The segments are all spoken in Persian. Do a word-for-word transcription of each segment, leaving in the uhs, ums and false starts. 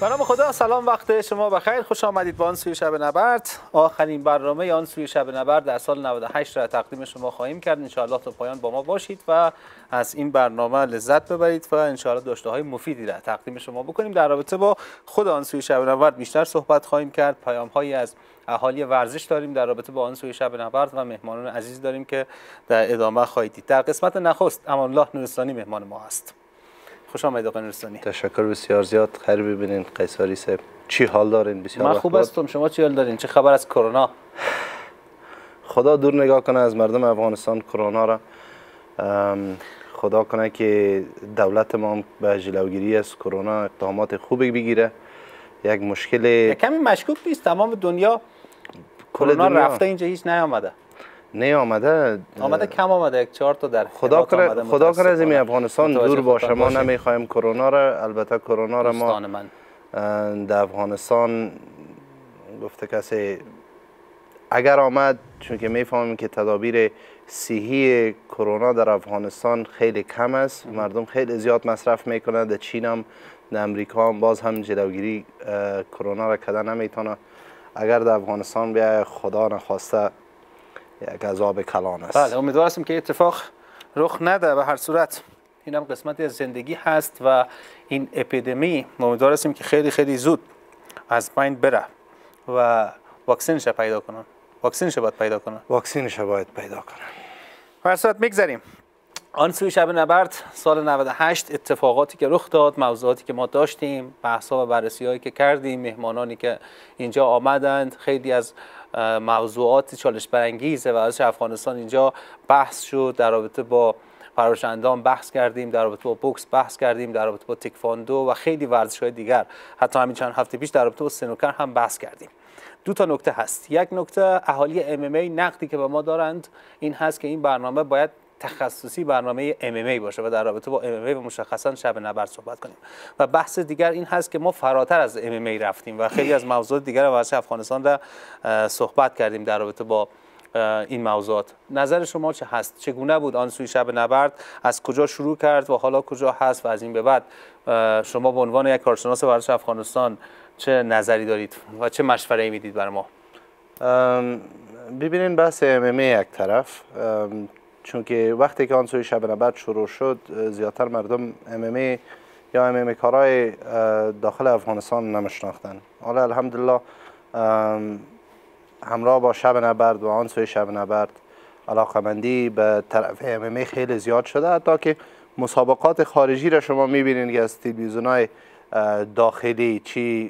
به نام خدا. سلام، وقت شما بخیر، خوش آمدید به آن سوی شب نبرد. آخرین برنامه آن سوی شب نبرد در سال نود و هشت را تقدیم شما خواهیم کرد. ان شاءالله تا پایان با ما باشید و از این برنامه لذت ببرید و ان شاءالله داشته های مفیدی را تقدیم شما بکنیم. در رابطه با خود آن سوی شب نبرد بیشتر صحبت خواهیم کرد. پیام هایی از اهالی ورزش داریم در رابطه با آن سوی شب نبرد و مهمانان عزیز داریم که در ادامه خواهید دید. در قسمت نخست امان الله نورستانی مهمان ما است. خوش آمدید آقای نورستانی. تشکر بسیار زیاد. خیر ببینین قیصری صاحب، چی حال دارین؟ بسیار من خوب هستم، شما چی حال دارین؟ چه خبر از کرونا؟ خدا دور نگاه کنه از مردم افغانستان کرونا را. خدا کنه که دولت ما به جلوگیری از کرونا اقدامات خوبی بگیره. یک مشکل کمی مشکوک نیست؟ تمام دنیا کرونا رفته، اینجا هیچ نیامده. نیامده آمده کم آمده، یک چهار تا در خدا کنه خدا کنه از این افغانستان دور باشه. ما نمیخوایم کرونا را. البته کرونا را ما من. در افغانستان گفته کسی اگر آمد، چون که میفهمیم که تدابیر صحی کرونا در افغانستان خیلی کم است، مردم خیلی زیاد مصرف میکنه. در چین هم در امریکا هم باز هم جلوگیری کرونا را کردن نمیتونه. اگر در افغانستان بیاید خدا نخواسته یک عذاب کلان است. بله، امیدوار هستیم که اتفاق رخ نده. به هر صورت این هم قسمتی از زندگی هست و این اپیدمی امیدوار هستیم که خیلی خیلی زود از بین بره و واکسنش پیدا کنن. واکسنش باید پیدا کنن. واکسنش باید پیدا کنن. به هر صورت میگذریم. آن سوی شب نبرد سال نود و هشت، اتفاقاتی که رخ داد، موضوعاتی که ما داشتیم، بحث‌ها و بررسی‌هایی که کردیم، مهمانانی که اینجا آمدند، خیلی از موضوعات چالش برانگیزه و از افغانستان اینجا بحث شد. در رابطه با پرورش اندام بحث کردیم، در رابطه با بوکس بحث کردیم، در رابطه با تکواندو و خیلی ورزش‌های دیگر. حتی همین چند هفته پیش در رابطه با سنوکر هم بحث کردیم. دو تا نکته هست. یک نکته اهالی ام ام ای نقدی که به ما دارند این هست که این برنامه باید تخصصی برنامه ام ام ای باشه و در رابطه با ام ام ای و مشخصا شب نبرد صحبت کنیم. و بحث دیگر این هست که ما فراتر از ام ام ای رفتیم و خیلی از موضوعات دیگر ورزش افغانستان را صحبت کردیم در رابطه با این موضوعات. نظر شما چه هست؟ چگونه بود آن سوی شب نبرد؟ از کجا شروع کرد و حالا کجا هست و از این به بعد شما به عنوان یک کارشناس ورزش افغانستان چه نظری دارید و چه مشوره‌ای میدید برای ما؟ ببینین بحث ام ام ای یک طرف، چون که وقتی که آن سوی شب نبرد شروع شد زیادتر مردم ام ام ای یا ام ام ای کارهای داخل افغانستان نمیشناختن. حالا الحمدلله همراه با شب نبرد و آن سوی شب نبرد علاقمندی به طرف ام ام ای خیلی زیاد شده، حتی که مسابقات خارجی را شما میبینید که از تلویزیون‌های داخلی چی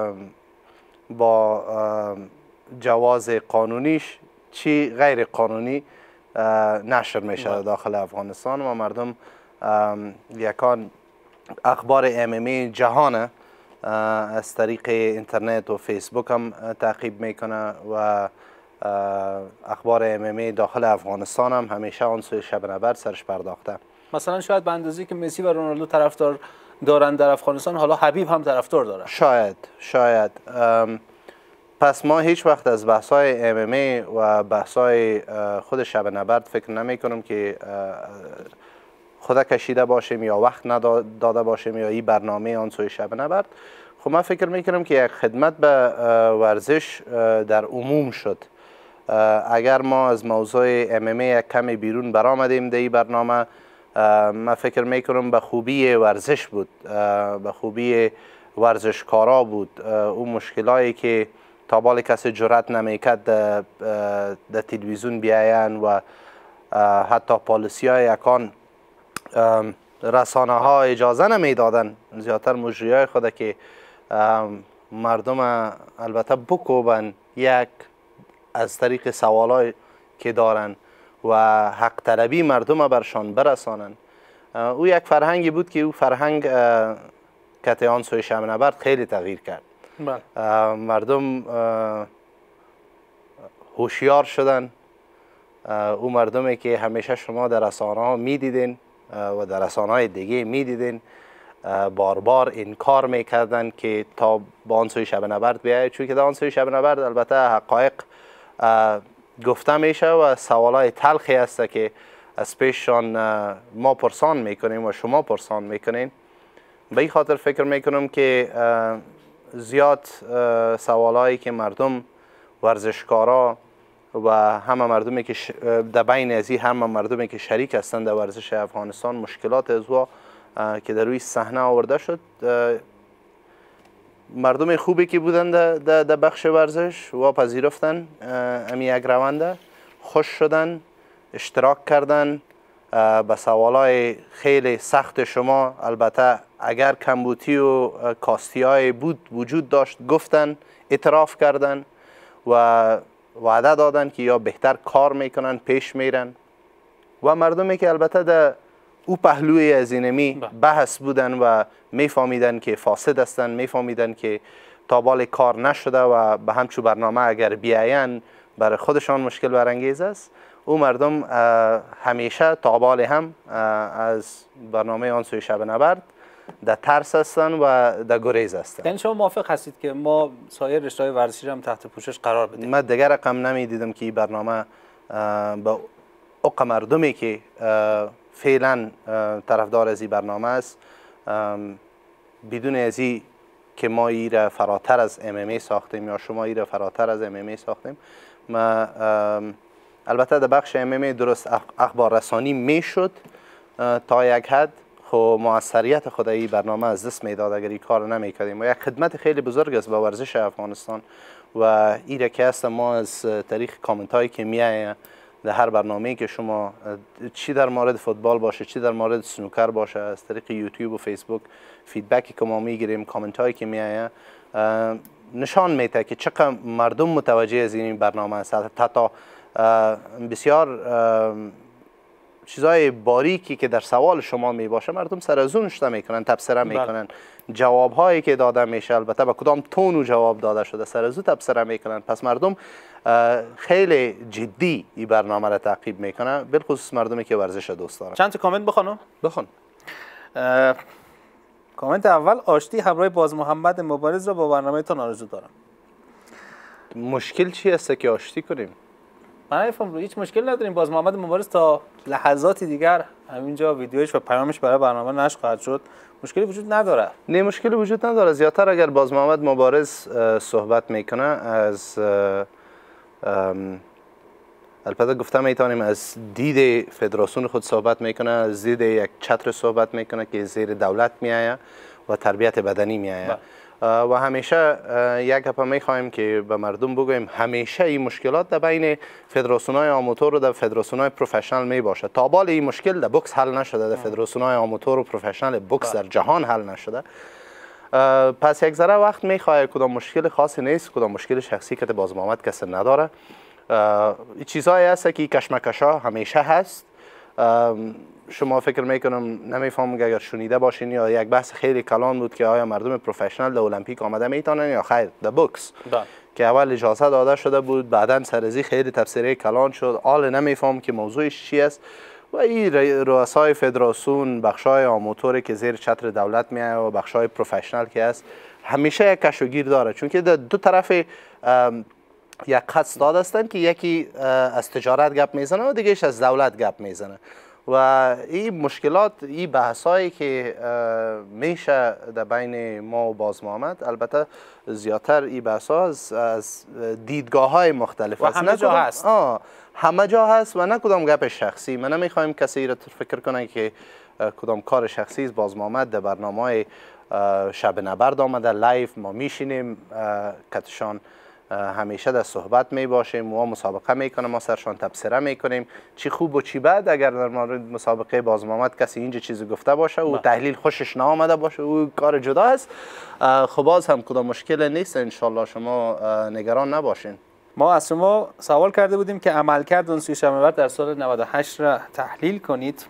با جواز قانونیش چی غیر قانونی نشر میشه داخل افغانستان و مردم یکان اخبار ام ام ای جهانه از طریق اینترنت و فیسبوک هم تعقیب میکنه و اخبار ام ام ای داخل افغانستان هم همیشه آن سوی شب نبرد سرش پرداخته. مثلا شاید به اندازه‌ای که مسی و رونالدو طرفدار دارن در افغانستان، حالا حبیب هم طرفدار داره. شاید شاید پس ما هیچ وقت از بحث‌های ام ام ای و بحث‌های خود شب نبرد فکر نمی کنم که خدا کشیده باشیم یا وقت نداده باشیم یا این برنامه آن سوی شب نبرد. خب من فکر می کنم که یک خدمت به ورزش در عموم شد. اگر ما از موضوع ام ام ای یک کمی بیرون برآمدیم در این برنامه، من فکر می کنم به خوبی ورزش بود، به خوبی ورزشکارا بود. اون مشکلایی که تا بال کسی جرأت نمیکرد در تلویزیون بیاین و حتی پالیسی های یکان رسانه ها اجازه نمیدادن، زیادتر مجری های خود که مردم البته بکوبن یک از طریق سوالای که دارن و حق طلبی مردم برشان برسانن. او یک فرهنگی بود که او فرهنگ کت آن سوی شب نبرد خیلی تغییر کرد. مردم هوشیار شدن. او مردمی که همیشه شما در رسانه ها میدیدین و در رسانه های دیگه میدیدین بار بار انکار میکردن که تا با آن سوی شب نبرد بیاید، چون که در آن سوی شب نبرد البته حقایق گفته میشه و سوالای تلخی هست که از پیششان ما پرسان میکنیم و شما پرسان میکنین. به این خاطر فکر میکنم که زیاد سوالایی که مردم ورزشکارا و همه مردمی که ش... در بین ازی همه مردمی که شریک هستند در ورزش افغانستان مشکلات از وا که در روی صحنه آورده شد، مردم خوبی که بودن در در بخش ورزش و پذیرفتن امی یک رونده، خوش شدن، اشتراک کردن به سوالای خیلی سخت شما. البته اگر کمبودی و کاستی های بود وجود داشت گفتن، اعتراف کردن و وعده دادن که یا بهتر کار میکنن، پیش میرن. و مردمی که البته در او پهلوی از اینمی بحث بودن و میفهمیدن که فاسد هستن، میفهمیدن که تابال کار نشده و به همچون برنامه اگر بیاین برای خودشان مشکل برانگیز است، او مردم همیشه تابال هم از برنامه آن سوی شب نبرد در ترس هستن و در گریز هستن. یعنی شما موافق هستید که ما سایر رشته‌های ورزشی هم تحت پوشش قرار بدیم؟ من دیگر رقم نمی دیدم که این برنامه با اوق مردمی که فعلا طرفدار از این برنامه است، بدون از این که ما ای را فراتر از ام ام ای ساختیم یا شما ای را فراتر از ام ام ای ساختیم. ما البته در بخش ام ام ای درست اخبار رسانی می شد تا یک حد، خب موثریت خود این برنامه از دست میداد اگر این کار نمی کردیم. و یک خدمت خیلی بزرگ است به ورزش افغانستان و این که است ما از طریق کامنت هایی که میایه در هر برنامه‌ای که شما چی در مورد فوتبال باشه، چی در مورد سنوکر باشه، از طریق یوتیوب و فیسبوک فیدبکی که ما میگیریم، کامنت هایی که میایه نشان میده که چقدر مردم متوجه از این برنامه است. حتی بسیار چیزای باریکی که در سوال شما می باشه مردم سر از اون نشته میکنن، تبصره میکنن. جواب هایی که داده میشه البته به کدام تون و جواب داده شده سر از اون تبصره میکنن. پس مردم خیلی جدی این برنامه را تعقیب میکنن، بالخصوص مردمی که ورزش دوست دارن. چند تا کامنت بخونم؟ بخون. کامنت اول: آشتی همراه باز محمد مبارز را با برنامه تان آرزو دارم. مشکل چی است که آشتی کنیم؟ من نفهم. هیچ مشکل نداریم. باز محمد مبارز تا لحظاتی دیگر همینجا ویدیوش و پیامش برای برنامه نشر خواهد شد. مشکلی وجود نداره. نه مشکلی وجود نداره. زیادتر اگر باز محمد مبارز صحبت میکنه از البته گفته میتونیم از دید فدراسیون خود صحبت میکنه، از دید یک چتر صحبت میکنه که زیر دولت میآید و تربیت بدنی میآید. و همیشه یک گپ میخوایم که به مردم بگویم همیشه این مشکلات در بین فدراسیون‌های آماتور و در فدراسیون‌های پروفشنال می باشه. تا بال این مشکل در بوکس حل نشده، در فدراسیون‌های آماتور و پروفشنال بوکس در جهان حل نشده. پس یک ذره وقت میخواد، کدام مشکل خاصی نیست، کدام مشکل شخصی که باز محمد کسی نداره. این چیزایی هست که کشمکشا همیشه هست. شما فکر میکنم نمیفهمم اگر شنیده باشین یا یک بحث خیلی کلان بود که آیا مردم پروفشنال در المپیک آمده میتونن یا خیر در بوکس که اول اجازه داده شده بود، بعدا سرزی خیلی تفسیری کلان شد. حال نمیفهم که موضوعش چی است و این رؤسای فدراسیون، بخشای آماتوری که زیر چتر دولت میاد و بخشای پروفشنال که است همیشه یک کش و گیر داره، چون که در دو طرف یک خط استاد هستند که یکی از تجارت گپ میزنه و دیگهش از دولت گپ میزنه. و این مشکلات، این بحثایی که میشه در بین ما و باز محمد، البته زیادتر این بحثا از, از دیدگاه های مختلف و همه جا هست. آه همه جا هست و نه کدام گپ شخصی. من نمیخوایم کسی را فکر کنه که کدام کار شخصی است. باز محمد در برنامه شب نبرد آمده لایف، ما میشینیم کتشان همیشه در صحبت می باشیم و مسابقه میکنیم، ما سرشان تبصره میکنیم چی خوب و چی بد. اگر در مورد مسابقه باز محمد کسی اینجا چیزی گفته باشه و تحلیل خوشش نآمده باشه او کار جدا است، خب باز هم کدام مشکل نیست. انشالله شما نگران نباشین. ما از شما سوال کرده بودیم که عملکرد اون سوی شب در سال نود و هشت را تحلیل کنید.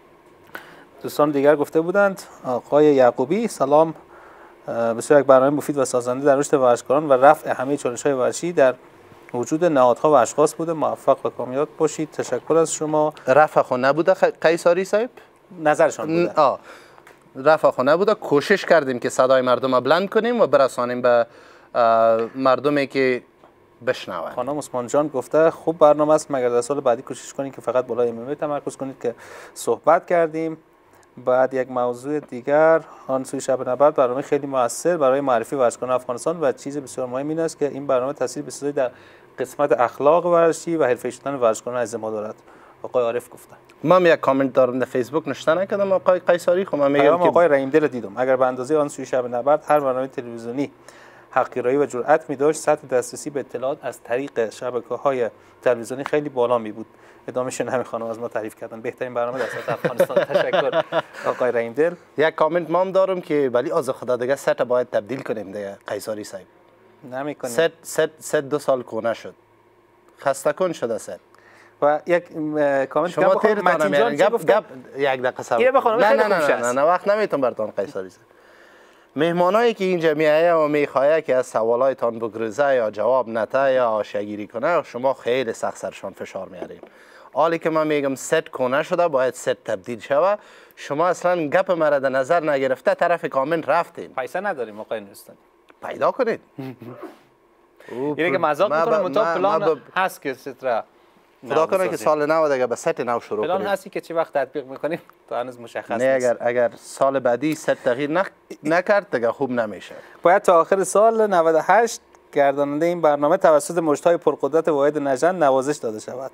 دوستان دیگر گفته بودند. آقای یعقوبی: سلام، بسیار یک برنامه مفید و سازنده در رشد ورزشکاران و رفع همه چالش‌های ورزشی در وجود نهادها و اشخاص بوده. موفق و کامیاب باشید. تشکر از شما. رفع خو نبوده قیصاری صاحب؟ نظرشان بوده. آه. رفع خو نبوده. کوشش کردیم که صدای مردم را بلند کنیم و برسانیم به مردمی که بشنون. خانم عثمان جان گفته خوب برنامه است، مگر در سال بعدی کوشش کنید که فقط بالای ام ام ای تمرکز کنید که صحبت کردیم. بعد یک موضوع دیگر، آن سوی شب نبرد برنامه خیلی موثر برای معرفی ورزشکاران افغانستان و چیز بسیار مهم این است که این برنامه تاثیر بسیاری در قسمت اخلاق ورزشی و حرفه‌ای شدن ورزشکاران عزیز ما دارد. آقای عارف گفتن. من یک کامنت دارم در فیسبوک نوشته نکردم آقای قیصری، خب من میگم که آقای رحیم دل دیدم اگر به اندازه آن سوی شب نبرد هر برنامه تلویزیونی حقیرایی و جرأت می داشت، سطح دسترسی به اطلاعات از طریق شبکه‌های تلویزیونی خیلی بالا می بود. ادامهش همین خانم از ما تعریف کردن. بهترین برنامه در سطح افغانستان. تشکر آقای رحیم دل. یک کامنت ما هم دارم که ولی از خدا دیگه سطح باید تبدیل کنیم دیگه قیصری صاحب. نمی‌کنیم. ست ست ست دو سال کونه شد. خسته کن شده ست. و یک کامنت شما تیر متین جان گپ گپ یک دقیقه صبر. نه نه نه نه نه وقت نمیتونم براتون قیصری صاحب. مهمانایی که اینجا میایه و میخواه که از سوالایتان بگریزه یا جواب نده یا آشیگیری کنه، شما خیلی سخت سرشان فشار میارین. حالی که من میگم ست کنه شده باید ست تبدیل شوه. شما اصلا گپ مرا در نظر نگرفته طرف کامنت رفتین. پیسه نداریم آقای نورستانی. پیدا کنید. اینه که مزاق میکنم مطابق پلان هست که ستره خدا کنه که سال نو دیگه به ست نو شروع کنیم. پلان هستی که چی وقت تطبیق میکنیم تو هنوز مشخص نیست. نه اگر اگر سال بعدی ست تغییر نک... نکرد دیگه خوب نمیشه. باید تا آخر سال نود و هشت گرداننده این برنامه توسط مشت‌های پرقدرت واحد نژند نوازش داده شود.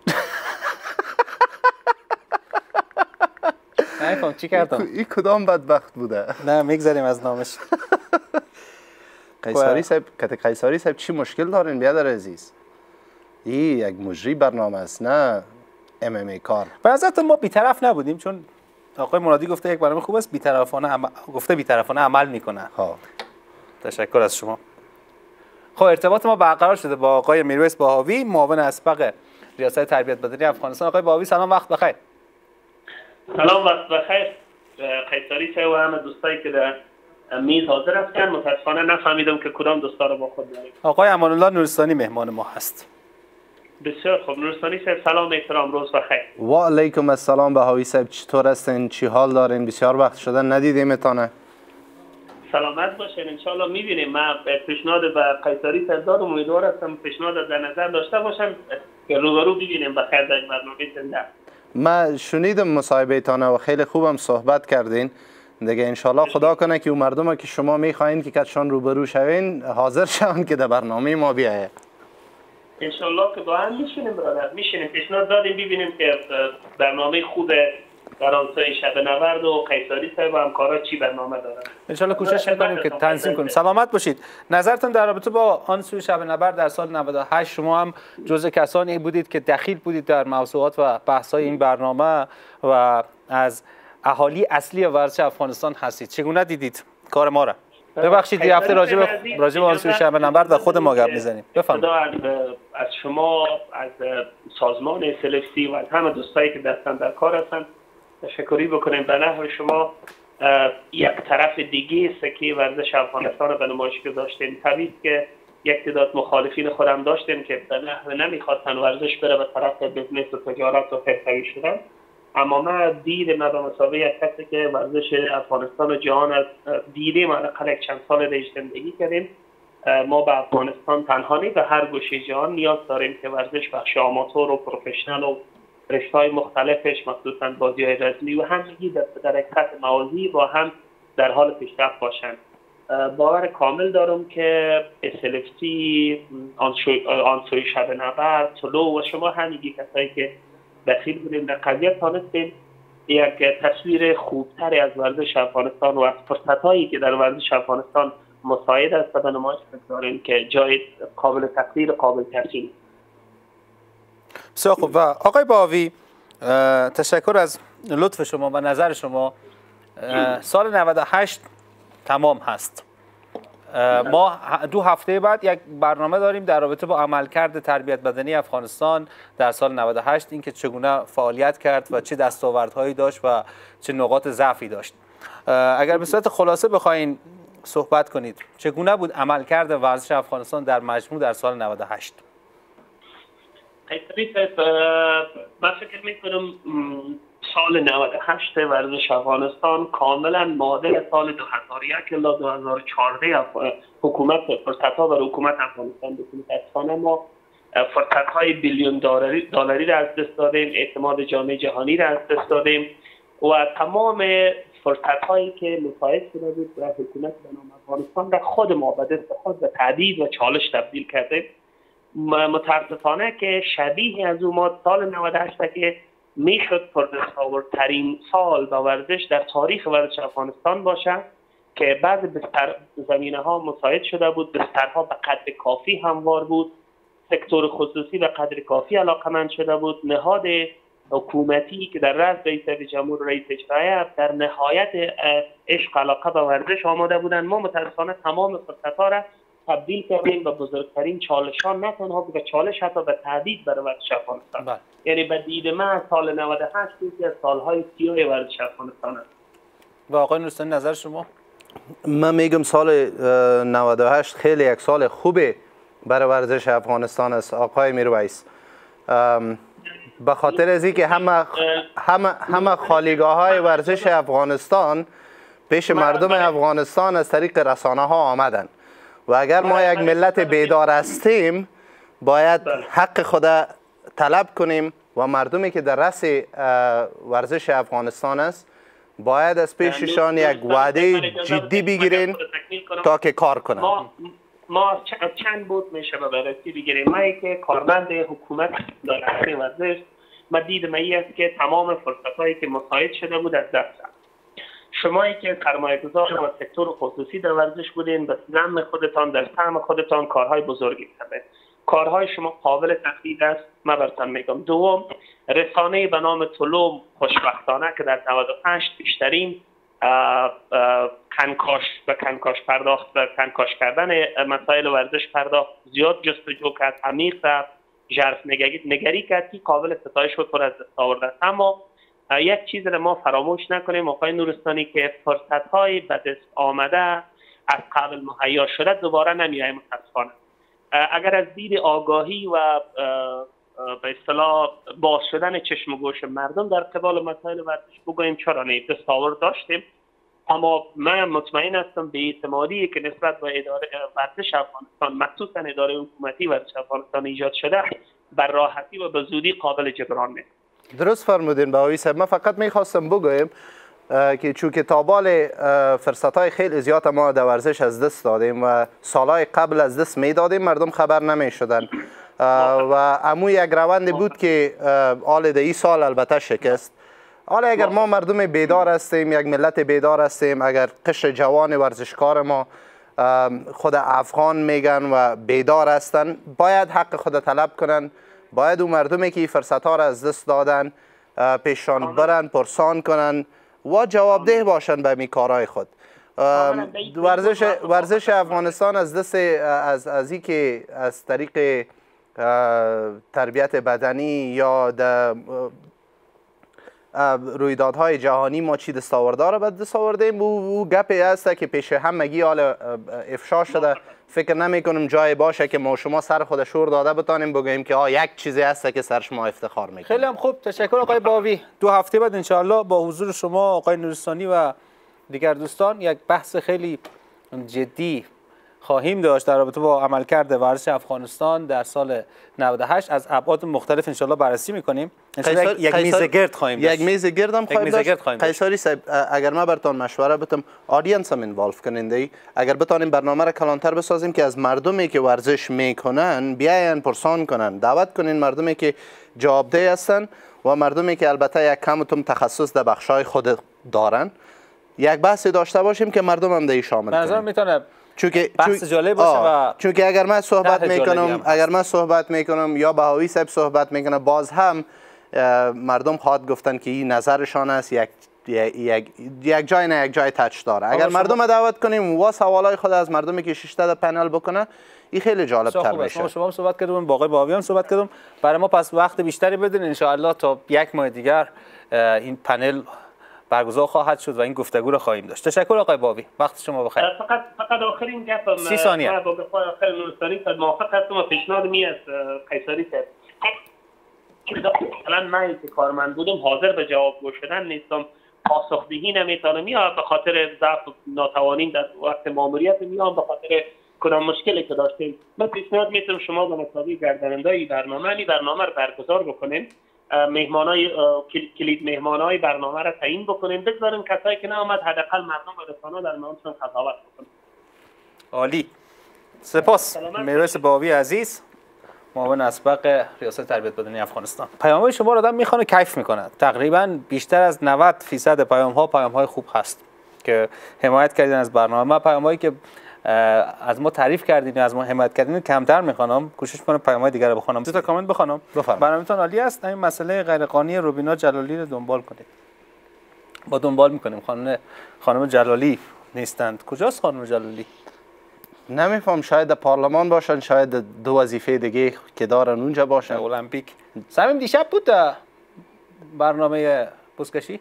نمی‌فهم چی کردم. این کدام بدبخت بوده؟ نه میگذریم از نامش. قیصری صاحب، کته قیصری صاحب چی مشکل دارین بیادر عزیز؟ این یک مجری برنامه است نه ام ام ای کار. به نظرت ما بی‌طرف نبودیم چون آقای مرادی گفته یک برنامه خوب است، بی‌طرفانه عمل... گفته بی‌طرفانه عمل میکنه. ها. تشکر از شما. خب ارتباط ما برقرار شده با آقای میرویس باهاوی، معاون اسبق ریاست تربیت بدنی افغانستان. آقای باهاوی سلام، وقت بخیر. سلام، وقت بخیر. قیصری صاحب و همه دوستایی که در میز حاضر هستن، متاسفانه نفهمیدم که کدام دوستا رو با خود داریم. آقای امان الله نورستانی مهمان ما هست. بسیار خوب. نورستانی صاحب سلام، احترام، روز بخیر. و علیکم السلام باهاوی صاحب، چطور هستین؟ چی حال دارین؟ بسیار وقت شده ندیدیمتانه. سلامت باشین. انشالله میبینیم. من پیشنهاد به قیصری صاحب دادم، امیدوار هستم پیشنهاد در نظر داشته باشم که روبرو ببینیم بخیر در برنامه زنده. من شنیدم مصاحبه‌تان و خیلی خوبم صحبت کردین. دیگه انشالله خدا کنه که اون مردم که شما میخواین که کاتشان روبرو شوین حاضر شون که در برنامه ما بیایه. انشالله که با هم میشینیم برادر، میشینیم. پیشنهاد دادیم ببینیم که برنامه خوب در آنسای شب نبرد و قیصری صاحب و همکارا چی برنامه دارن. انشالله کوشش میکنیم که تنظیم کنیم. سلامت باشید. نظرتون در رابطه با آن سوی شب نبرد در سال نود و هشت، شما هم جزء کسانی بودید که دخیل بودید در موضوعات و بحث‌های این برنامه و از اهالی اصلی ورزش افغانستان هستید. چگونه دیدید کار ما را؟ ببخشید یه هفته راجع به راجع به آن سوی شب نبرد و خود ما گپ می‌زنیم. بفرمایید. از شما، از سازمان سلفسی و از همه دوستایی که دستن در کار هستن تشکری بکنیم. به نحو شما یک طرف دیگه سکه ورزش افغانستان رو به نمایش گذاشتین. طبیعی که یک تعداد مخالفین خودم داشتیم که به نحو نمیخواستن ورزش بره به طرف بزنس و تجارت و حرفه‌ای شدن، اما ما دیدیم به مسابقه یک کسی که ورزش افغانستان و جهان از دیدیم. ما حداقل چند سال دیگه زندگی کردیم. ما به افغانستان تنها نیست، به هر گوشه جهان نیاز داریم که ورزش بخش آماتور و پروفشنال و رشته‌های مختلفش، مخصوصا بازی‌های رسمی و همگی در یک سطح موازی با هم در حال پیشرفت باشند. باور کامل دارم که اسلفسی، آنسوی شب نبرد، طلوع و شما همگی کسایی که دخیل بودیم در قضیه تانستیم یک تصویر خوبتری از ورزش افغانستان و از فرصت‌هایی که در ورزش افغانستان مساعد است به نمایش بگذاریم که جای قابل تقدیر، قابل تحسین. بسیار خوب. و آقای باهاوی تشکر از لطف شما و نظر شما. سال نود و هشت تمام هست. ما دو هفته بعد یک برنامه داریم در رابطه با عملکرد تربیت بدنی افغانستان در سال نود و هشت، اینکه چگونه فعالیت کرد و چه دستاوردهایی داشت و چه نقاط ضعفی داشت. اگر به صورت خلاصه بخواین صحبت کنید، چگونه بود عملکرد ورزش افغانستان در مجموع در سال نود و هشت؟ قیصری صاحب، من فکر میکنم سال نود و هشت ورزش افغانستان کاملا معادل سال دو هزار و یک الی دو هزار و چهارده حکومت فرصت‌ها و حکومت افغانستان بود. متأسفانه ما فرصت‌های بیلیون دلاری دلاری را از دست دادیم، اعتماد جامعه جهانی را از دست دادیم و تمام فرصت هایی که مساعد شده بود برای حکومت به نام افغانستان در خود ما به دست خود به تهدید و چالش تبدیل کرده. متاسفانه که شبیه از اون ما سال نود و هشت که میشد پردستاوردترین سال به ورزش در تاریخ ورزش افغانستان باشه که بعض بستر زمینه ها مساعد شده بود، بسترها به قدر کافی هموار بود، سکتور خصوصی به قدر کافی علاقمند شده بود، نهاد حکومتی که در رأس رئیس جمهور رئیس اجرایی در نهایت عشق علاقه به ورزش آماده بودند. ما متاسفانه تمام فرصت‌ها را تبدیل کردیم به بزرگترین چالش‌ها، نه تنها به چالش، حتی به تهدید برای ورزش افغانستان. یعنی به دید من سال نود و هشت یکی از سال‌های سیاه ورزش افغانستان است. و آقای نورستانی نظر شما؟ من میگم سال نود و هشت خیلی یک سال خوبه برای ورزش افغانستان است آقای میرویس، به خاطر از اینکه همه همه همه خالیگاه های ورزش افغانستان پیش مردم افغانستان از طریق رسانه ها آمدن و اگر ما یک ملت بیدار هستیم باید حق خود طلب کنیم و مردمی که در رأس ورزش افغانستان است باید از پیششان یک وعده جدی بگیرین تا که کار کنن. ما ما چند بود میشه به بررسی بگیریم. ما که کارمند حکومت دارنده ورزش، ما دید مایی است که تمام فرصت هایی که مساعد شده بود از دست رفت. شمایی که سرمایه گذار و سکتور خصوصی در ورزش بودین، به زعم خودتان در سهم خودتان کارهای بزرگی کردید. کارهای شما قابل تقلید است، من براتون میگم. دوم، رسانه به نام طلوع خوشبختانه که در نود و هشت بیشترین کنکاش و کنکاش پرداخت و کنکاش کردن مسائل ورزش پرداخت، زیاد جستجو کرد، عمیق رفت، ژرف نگری نگری کرد که قابل ستایش و پر از دستاورد است. اما یک چیز را ما فراموش نکنیم آقای نورستانی که فرصت های به دست آمده از قبل مهیا شده دوباره نمیاید متاسفانه. اگر از دید آگاهی و به اصطلاح باز شدن چشم و گوش مردم در قبال مسائل ورزش بگوییم چرا نه، دستاورد داشتیم، اما من مطمئن هستم به اعتمادی که نسبت به اداره ورزش افغانستان مخصوصا اداره حکومتی ورزش افغانستان ایجاد شده بر راحتی و به زودی قابل جبران نیست. درست فرمودین باوی صاحب. من فقط میخواستم بگویم که چون که تابال فرصت های خیلی زیاد ما در ورزش از دست دادیم و سالهای قبل از دست میدادیم، مردم خبر نمی شدن و امو یک روند بود که آل ده ای سال البته شکست. حالا اگر ما مردم بیدار هستیم، یک ملت بیدار هستیم، اگر قشر جوان ورزشکار ما خود افغان میگن و بیدار هستن، باید حق خود طلب کنن، باید اون مردمی که فرصت ها را از دست دادن پیشان برن، پرسان کنن و جوابده باشن به می کارهای خود. ورزش ورزش افغانستان از دست از از این که از طریق تربیت بدنی یا در رویدادهای جهانی ما چی دستاورده را به دست آوردیم، او گپی است که پیش همگی حال افشا شده. فکر نمی کنم جای باشه که ما شما سر خود شور داده بتانیم بگوییم که آ یک چیزی هست که سر شما افتخار میکنیم. خیلی هم خوب، تشکر آقای باوی. دو هفته بعد انشاءالله با حضور شما آقای نورستانی و دیگر دوستان یک بحث خیلی جدی خواهیم داشت در رابطه با عملکرد ورزش افغانستان در سال نود و هشت. از ابعاد مختلف انشاءالله بررسی میکنیم. انشاءالله یک میز گرد خواهیم داشت. یک میز گرد هم خواهیم داشت. قیصری صاحب اگر ما براتون مشوره بدم، آدینس هم اینوالو کننده، اگر بتونیم برنامه را کلانتر بسازیم که از مردمی که ورزش میکنن بیاین پرسان کنن، دعوت کنین مردمی که جوابده هستن و مردمی که البته یک کم تم تخصص در بخشای خود دارن، یک بحث داشته باشیم که مردم هم در شامل کنن. نظر میتونه چونکه بحث جالب باشه و چونکه اگر من صحبت میکنم اگر من صحبت میکنم یا بهاوی صاحب صحبت میکنه، باز هم مردم خواهد گفتن که این نظرشان است، یک یک یک جای نه یک جای تچ داره. اگر مردم رو دعوت کنیم و سوالای خود از مردمی که شش تا پنل بکنه، این خیلی جالب تر میشه. شما شما صحبت کردم، با آقای باوی هم صحبت کردم. برای ما پس وقت بیشتری بدین ان شاء الله تا یک ماه دیگر این پنل برگزار خواهد شد و این گفتگو رو خواهیم داشت. تشکر آقای باوی، وقت شما بخیر. فقط فقط آخرین گپم سی ثانیه با گفتگوی آخر نورستانی صد موافق هستم و پیشنهاد می است قیصری صاحب. مثلا من که کارمند بودم حاضر به جوابگو شدن نیستم، پاسخدهی نمیتونم، یا به خاطر ضعف ناتوانیم در وقت ماموریت میام، به خاطر کدام مشکلی که داشتیم. من پیشنهاد میتونم شما به مسابقه گرداننده‌ای برنامه این برنامه رو برگزار بکنیم مهمانای کلید مهمانای برنامه را تعیین بکنیم، بگذاریم کسایی که نامد حداقل مردم و رسانه در میانشون قضاوت بکنیم. عالی، سپاس. میراث باوی عزیز، معاون اسبق ریاست تربیت بدنی افغانستان. پیام‌های شما رو آدم میخوانه کیف میکنه. تقریبا بیشتر از نود درصد پیام‌ها پیام‌های خوب هست که حمایت کردین از برنامه. من پیام‌هایی که از ما تعریف کردین، از ما حمایت کردین کمتر میخوانم، کوشش کنم پیام‌های دیگر رو بخونم. دو تا کامنت بخونم. برنامه‌تون عالی است. این مسئله غیرقانونی روبینا جلالی رو دنبال کنید. با دنبال میکنیم. خانم خانم جلالی نیستند. کجاست خانم جلالی؟ نمیفهم، شاید در پارلمان باشن، شاید دو وظیفه دیگه که دارن اونجا باشن. المپیک. صمیم دیشب بود برنامه بزکشی؟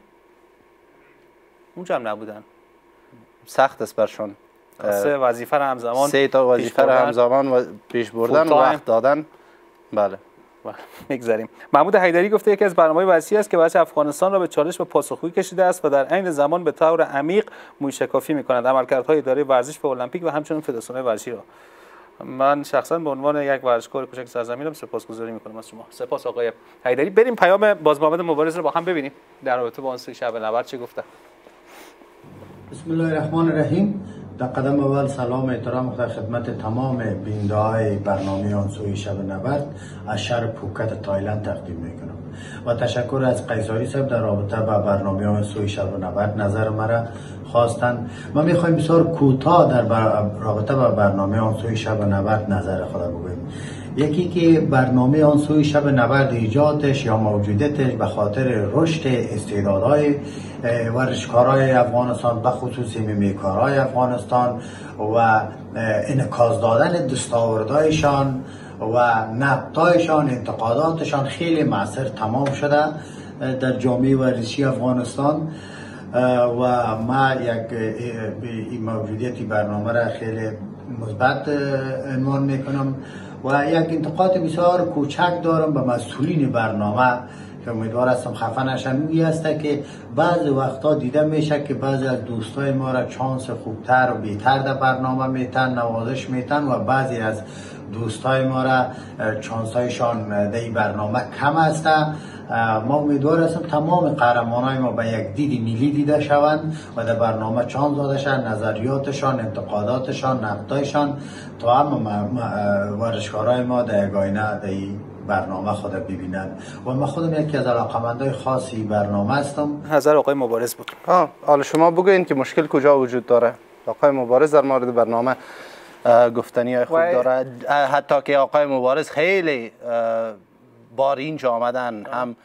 اونجا هم نبودن. سخت است برشون. سه وظیفه را همزمان سه تا وظیفه را همزمان و پیش بردن و وقت دادن. بله. میگذاریم. محمود حیدری گفته یکی از برنامه‌های وسیع است که بچه افغانستان را به چالش و پاسخگویی کشیده است و در عین زمان به طور عمیق موشکافی می‌کند عملکردهای اداره ورزش و المپیک و همچنین فدراسیون ورزشی را. من شخصا به عنوان یک ورزشکار کوچک سرزمینم سپاسگزاری می‌کنم از شما. سپاس آقای حیدری. بریم پیام باز محمد مبارز رو با هم ببینیم در رابطه با اون سوی شب نبرد چه گفته. بسم الله الرحمن الرحیم. در قدم اول سلام احترام در خدمت تمام بیننده‌های برنامه آن سوی شب نبرد از شهر پوکت تایلند تقدیم میکنم و تشکر از قیصری صاحب در رابطه با برنامه آن سوی شب نبرد نظر مرا خواستند. ما میخوایم بسیار کوتاه در رابطه با برنامه آن سوی شب نبرد نظر خود بگویم. یکی که برنامه آن سوی شب نبرد ایجادش یا موجودیتش به خاطر رشد استعدادهای ورزشکارای افغانستان به خصوص میمیکارای افغانستان و انعکاس دادن دستاوردهایشان و نقدهایشان انتقاداتشان خیلی مؤثر تمام شده در جامعه ورزشی افغانستان و ما یک این موجودیتی برنامه را خیلی مثبت عنوان میکنم و یک انتقاد بسیار کوچک دارم به مسئولین برنامه که امیدوار هستم خفه نشن. این است که بعضی وقتا دیده میشه که بعضی از دوستای ما را چانس خوبتر و بهتر در برنامه میتن، نوازش میتن و بعضی از دوستای ما را چانسایشان در این برنامه کم است. ما امیدوار هستم تمام قهرمانای ما به یک دید ملی دیده شوند و در برنامه چانس داده شوند، نظریاتشان، انتقاداتشان، نقدایشان تا هم ورزشکارای ما در یک آینه در این برنامه خود ببینند و من خودم یکی از علاقمندای خاصی برنامه هستم. نظر آقای مبارز بود. آه حالا شما بگوین که مشکل کجا وجود داره. آقای مبارز در مورد برنامه گفتنی های خوب داره، حتی که آقای مبارز خیلی بار اینجا آمدن هم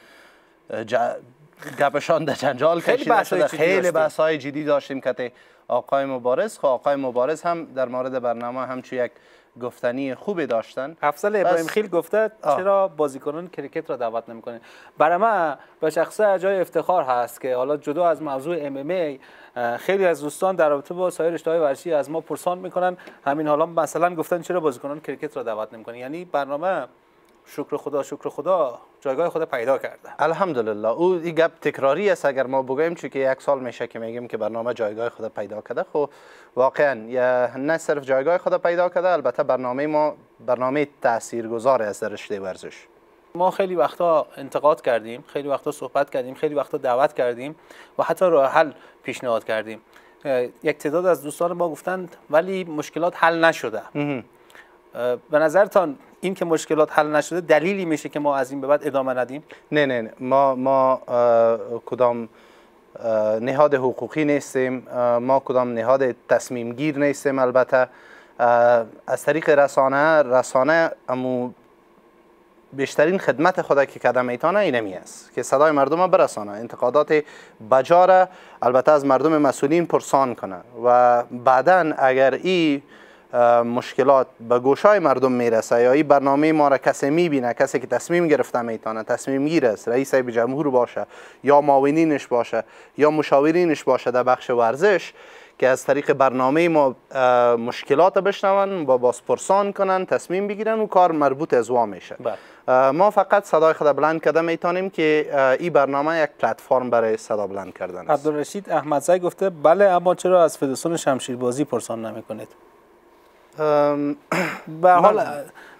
گپشان در جنجال کشیده شده، خیلی بحث های جدی داشتیم که آقای مبارز خب آقای مبارز هم در مورد برنامه همچون یک گفتنی خوبی داشتن. افضل ابراهیم خیل گفته چرا بازیکنان کریکت را دعوت نمیکنین؟ برای من به شخصه جای افتخار هست که حالا جدا از موضوع ام ام ای خیلی از دوستان در رابطه با سایر رشته‌های ورزشی از ما پرسان میکنن. همین حالا مثلا گفتن چرا بازیکنان کریکت را دعوت نمیکنین؟ یعنی برنامه شکر خدا شکر خدا جایگاه خود پیدا کرده. الحمدلله. او این گپ تکراری است اگر ما بگوییم، چون که یک سال میشه که میگیم که برنامه جایگاه خود پیدا کرده. خب واقعا نه صرف جایگاه خود پیدا کرده، البته برنامه ما برنامه تاثیرگذار است در رشته ورزش. ما خیلی وقتا انتقاد کردیم، خیلی وقتا صحبت کردیم، خیلی وقتا دعوت کردیم و حتی راه حل پیشنهاد کردیم. یک تعداد از دوستان ما گفتند ولی مشکلات حل نشده. به نظرتان این که مشکلات حل نشده دلیلی میشه که ما از این به بعد ادامه ندیم؟ نه نه نه ما ما کدام نهاد حقوقی نیستیم، ما کدام نهاد تصمیم گیر نیستیم. البته از طریق رسانه رسانه امو بیشترین خدمت خدا که کده میتونه اینمی است که صدای مردم برسانه، انتقادات بجاره البته از مردم مسئولین پرسان کنه و بعدا اگر این مشکلات به گوشای مردم میرسه یا این برنامه ما را کسی میبینه، کسی که تصمیم گرفته میتونه، تصمیم گیر است، رئیس جمهور باشه یا معاونینش باشه یا مشاورینش باشه در بخش ورزش که از طریق برنامه ما مشکلات بشنون با بازپرسان کنن، تصمیم بگیرن و کار مربوط از وا میشه. ما فقط صدای خود بلند کرده میتونیم که این برنامه یک پلتفرم برای صدا بلند کردن است. عبدالرشید احمدزی گفته بله، اما چرا از فدراسیون شمشیربازی پرسان نمیکنید؟ به حال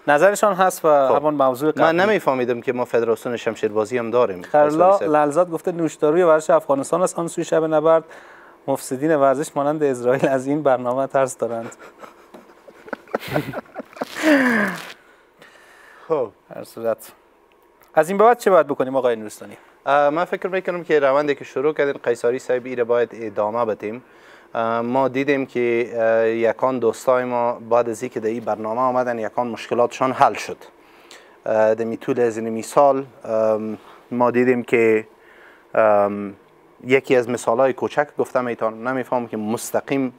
نظرشان هست و همون موضوع قبلی. من نمیفهمیدم که ما فدراسیون شمشیربازی هم داریم. خرلا للزاد گفته نوشداروی ورزش افغانستان است، آن سوی شب نبرد مفسدین ورزش مانند اسرائیل از این برنامه ترس دارند. خب هر صورت از این به بعد چه باید بکنیم آقای نورستانی؟ من فکر میکنم که روندی که شروع کردین قیصری صاحب ایره باید ادامه بدیم. ما دیدیم که یکان دوستای ما بعد از اینکه در این برنامه آمدن یکان مشکلاتشان حل شد. در طول از این مثال ما دیدیم که یکی از مثالهای کوچک گفتم ایتان نمیفهم که مستقیم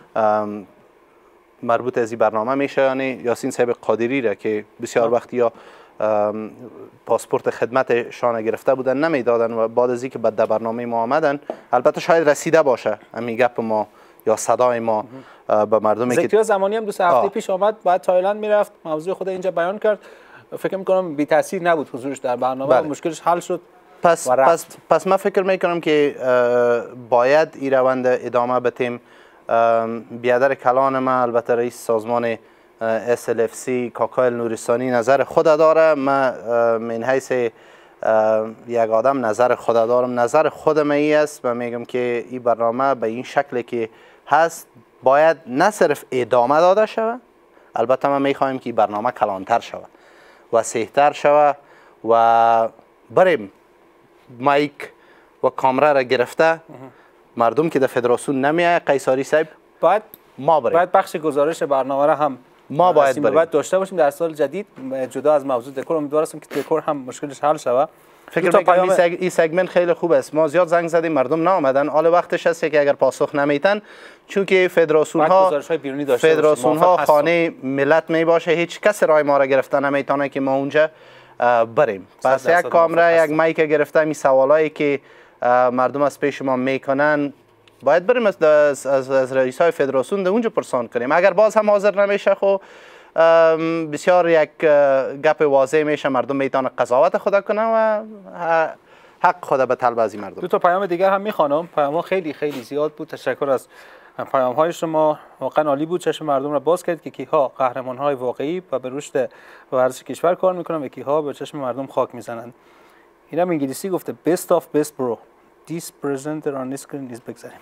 مربوط از این برنامه میشه، یعنی یاسین صاحب قادری را که بسیار وقتی یا پاسپورت خدمت شان گرفته بودن نمیدادن و بعد از اینکه بعد در برنامه ما آمدن البته شاید رسیده باشه همین گپ ما یا صدای ما به مردمی که زکریا زمانی هم دو سه هفته پیش آمد بعد تایلند میرفت موضوع خود اینجا بیان کرد، فکر میکنم بی تاثیر نبود حضورش در برنامه. بله. مشکلش حل شد. پس پس پس من فکر میکنم که باید این روند ادامه بدیم. بیادر کلان ما البته رئیس سازمان اس ال اف سی کاکایل نورستانی نظر خود داره، من من حیث یک آدم نظر خود دارم. نظر خودم ای است و میگم که این برنامه به این شکلی که هست باید نه صرف ادامه داده شود، البته ما میخوایم که این برنامه کلانتر شود وسیع‌تر شود و بریم مایک و کامرا را گرفته مردم که در فدراسیون نمیای قیصری صاحب باید ما بریم باید بخش گزارش برنامه را هم ما باید بریم باید داشته باشیم در سال جدید. جدا از موضوع دکور امیدوار هستم که دکور هم مشکلش حل شود. فکر می‌کنم این سگمنت خیلی خوب است. ما زیاد زنگ زدیم مردم نآمدن، حال وقتش است که اگر پاسخ نمیتن چون که فدراسیون ها فدراسیون ها خانه ملت می باشه، هیچ کس رای ما را گرفته نمیتونه که ما اونجا بریم. پس یک کامرا یک مایک گرفته می سوالایی که مردم از پیش ما میکنن باید بریم از از, از رئیس های فدراسیون در اونجا پرسان کنیم. اگر باز هم حاضر نمیشه خب بسیار یک گپ واضح میشه، مردم میتونه قضاوت خود کنه و حق خود به طلب از این مردم. دو تا پیام دیگر هم میخوانم. پیام ها خیلی خیلی زیاد بود. تشکر از پیام های شما، واقعا عالی بود. چشم مردم را باز کرد که کیها قهرمان های واقعی و به رشد ورزش کشور کار میکنن و کیها به چشم مردم خاک میزنن. اینم انگلیسی گفته best of best bro this presenter on screen is بگذاریم.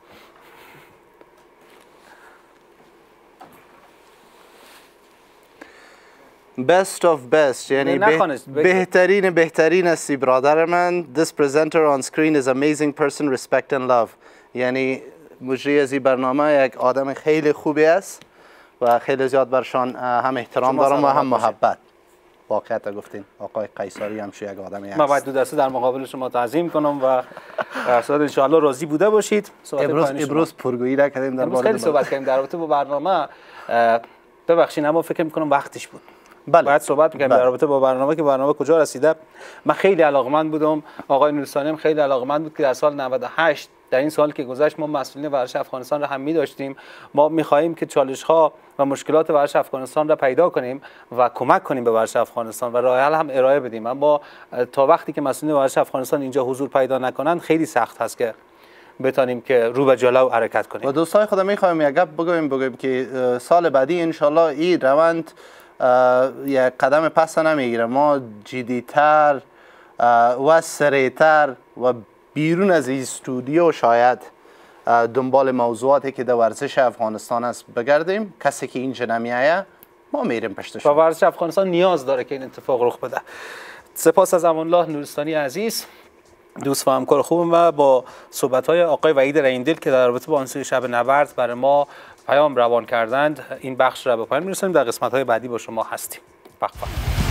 best of best یعنی بهترین بهترین هستی برادر من. This presenter on screen is amazing person, respect and love. یعنی مجری از این برنامه یک آدم خیلی خوبی است و خیلی زیاد برشان هم احترام دارم و هم محبت. واقعیت گفتین آقای قیصری هم شو یک آدمی است. من باید دو دسته در مقابل شما تعظیم کنم و در صورت ان شاء الله راضی بوده باشید. امروز امروز پرگویی نکردیم در مورد خیلی صحبت کردیم در رابطه با برنامه. ببخشید اما فکر می‌کنم وقتش بود. بله. باید صحبت می‌کنیم در رابطه با برنامه که برنامه کجا رسیده. من خیلی علاقمند بودم، آقای نورستانی هم خیلی علاقمند بود که در سال نود و هشت در این سال که گذشت ما مسئولین ورزش افغانستان را هم می‌داشتیم. ما می‌خواهیم که چالش‌ها و مشکلات ورزش افغانستان را پیدا کنیم و کمک کنیم به ورزش افغانستان و راه حل هم ارائه بدیم. اما تا وقتی که مسئولین ورزش افغانستان اینجا حضور پیدا نکنند خیلی سخت هست که بتونیم که رو به جلو حرکت کنیم. و دوستای خودم می‌خوایم یک گپ بگویم بگویم که سال بعدی ان شاء الله این روند یک قدم پس نمیگیره. ما جدی‌تر و سریعتر و بیرون از این استودیو شاید دنبال موضوعاتی که در ورزش افغانستان است بگردیم. کسی که اینجا نمیایه ما میریم پشتش. و ورزش افغانستان نیاز داره که این اتفاق رخ بده. سپاس از امان الله نورستانی عزیز، دوست و همکار خوبم و با صحبت‌های آقای وحید رئیندل که در رابطه با آن سوی شب نبرد برای ما پیام روان کردند این بخش را به پایان می‌رسونیم. در قسمت‌های بعدی با شما هستیم. بخفا.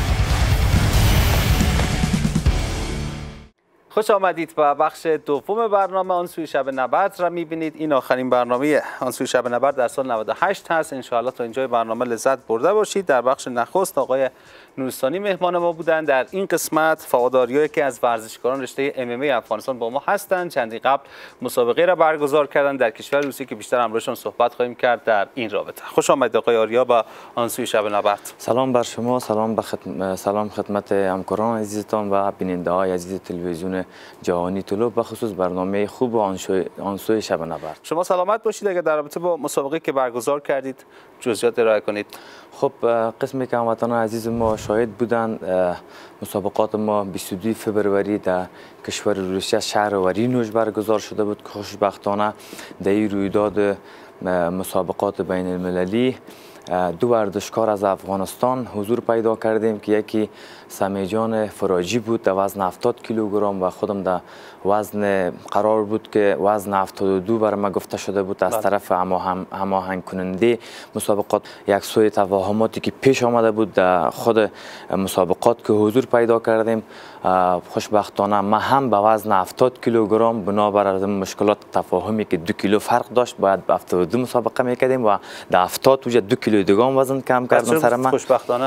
خوش آمدید به بخش دوم برنامه آن سوی شب نبرد را می‌بینید. این آخرین برنامه آن سوی شب نبرد در سال نود و هشت هست. ان شاء الله تا اینجای برنامه لذت برده باشید. در بخش نخست آقای نورستانی مهمان ما بودند. در این قسمت فواد آریایی که از ورزشکاران رشته ام ام ای افغانستان با ما هستند. چندی قبل مسابقه را برگزار کردند در کشور روسیه که بیشتر امروزشون صحبت خواهیم کرد در این رابطه. خوش آمدید آقای آریا با آن سوی شب نبرد. سلام بر شما، سلام به خدمت سلام خدمت همکاران عزیزتان و بیننده های عزیز تلویزیون جام جهانی طلوع بخصوص برنامه خوب آنسوی شب نبرد. شما سلامت باشید. اگر در رابطه با مسابقه که برگزار کردید جزئیات ارائه کنید. خب قسمی که هموطنان عزیز ما شاهد بودند، مسابقات ما بیست و دو فوریه در کشور روسیه شهر ورینوش برگزار شده بود که خوشبختانه در این رویداد مسابقات بین المللی دو ورزشکار از افغانستان حضور پیدا کردیم که یکی سمیجان فراجی بود در وزن هفتاد کیلوگرم و خودم در وزن قرار بود که وزن هفتاد و دو بر ما گفته شده بود از طرف هماهنگ کننده مسابقات. یک سوی تفاهماتی که پیش آمده بود در خود مسابقات که حضور پیدا کردیم، خوشبختانه ما هم به وزن هفتاد کیلوگرم بنابر از مشکلات تفاهمی که دو کیلو فرق داشت باید به هفتاد و دو مسابقه میکردیم و در هفتاد وجه دو کیلو دیگه وزن کم کردن سر من. خوشبختانه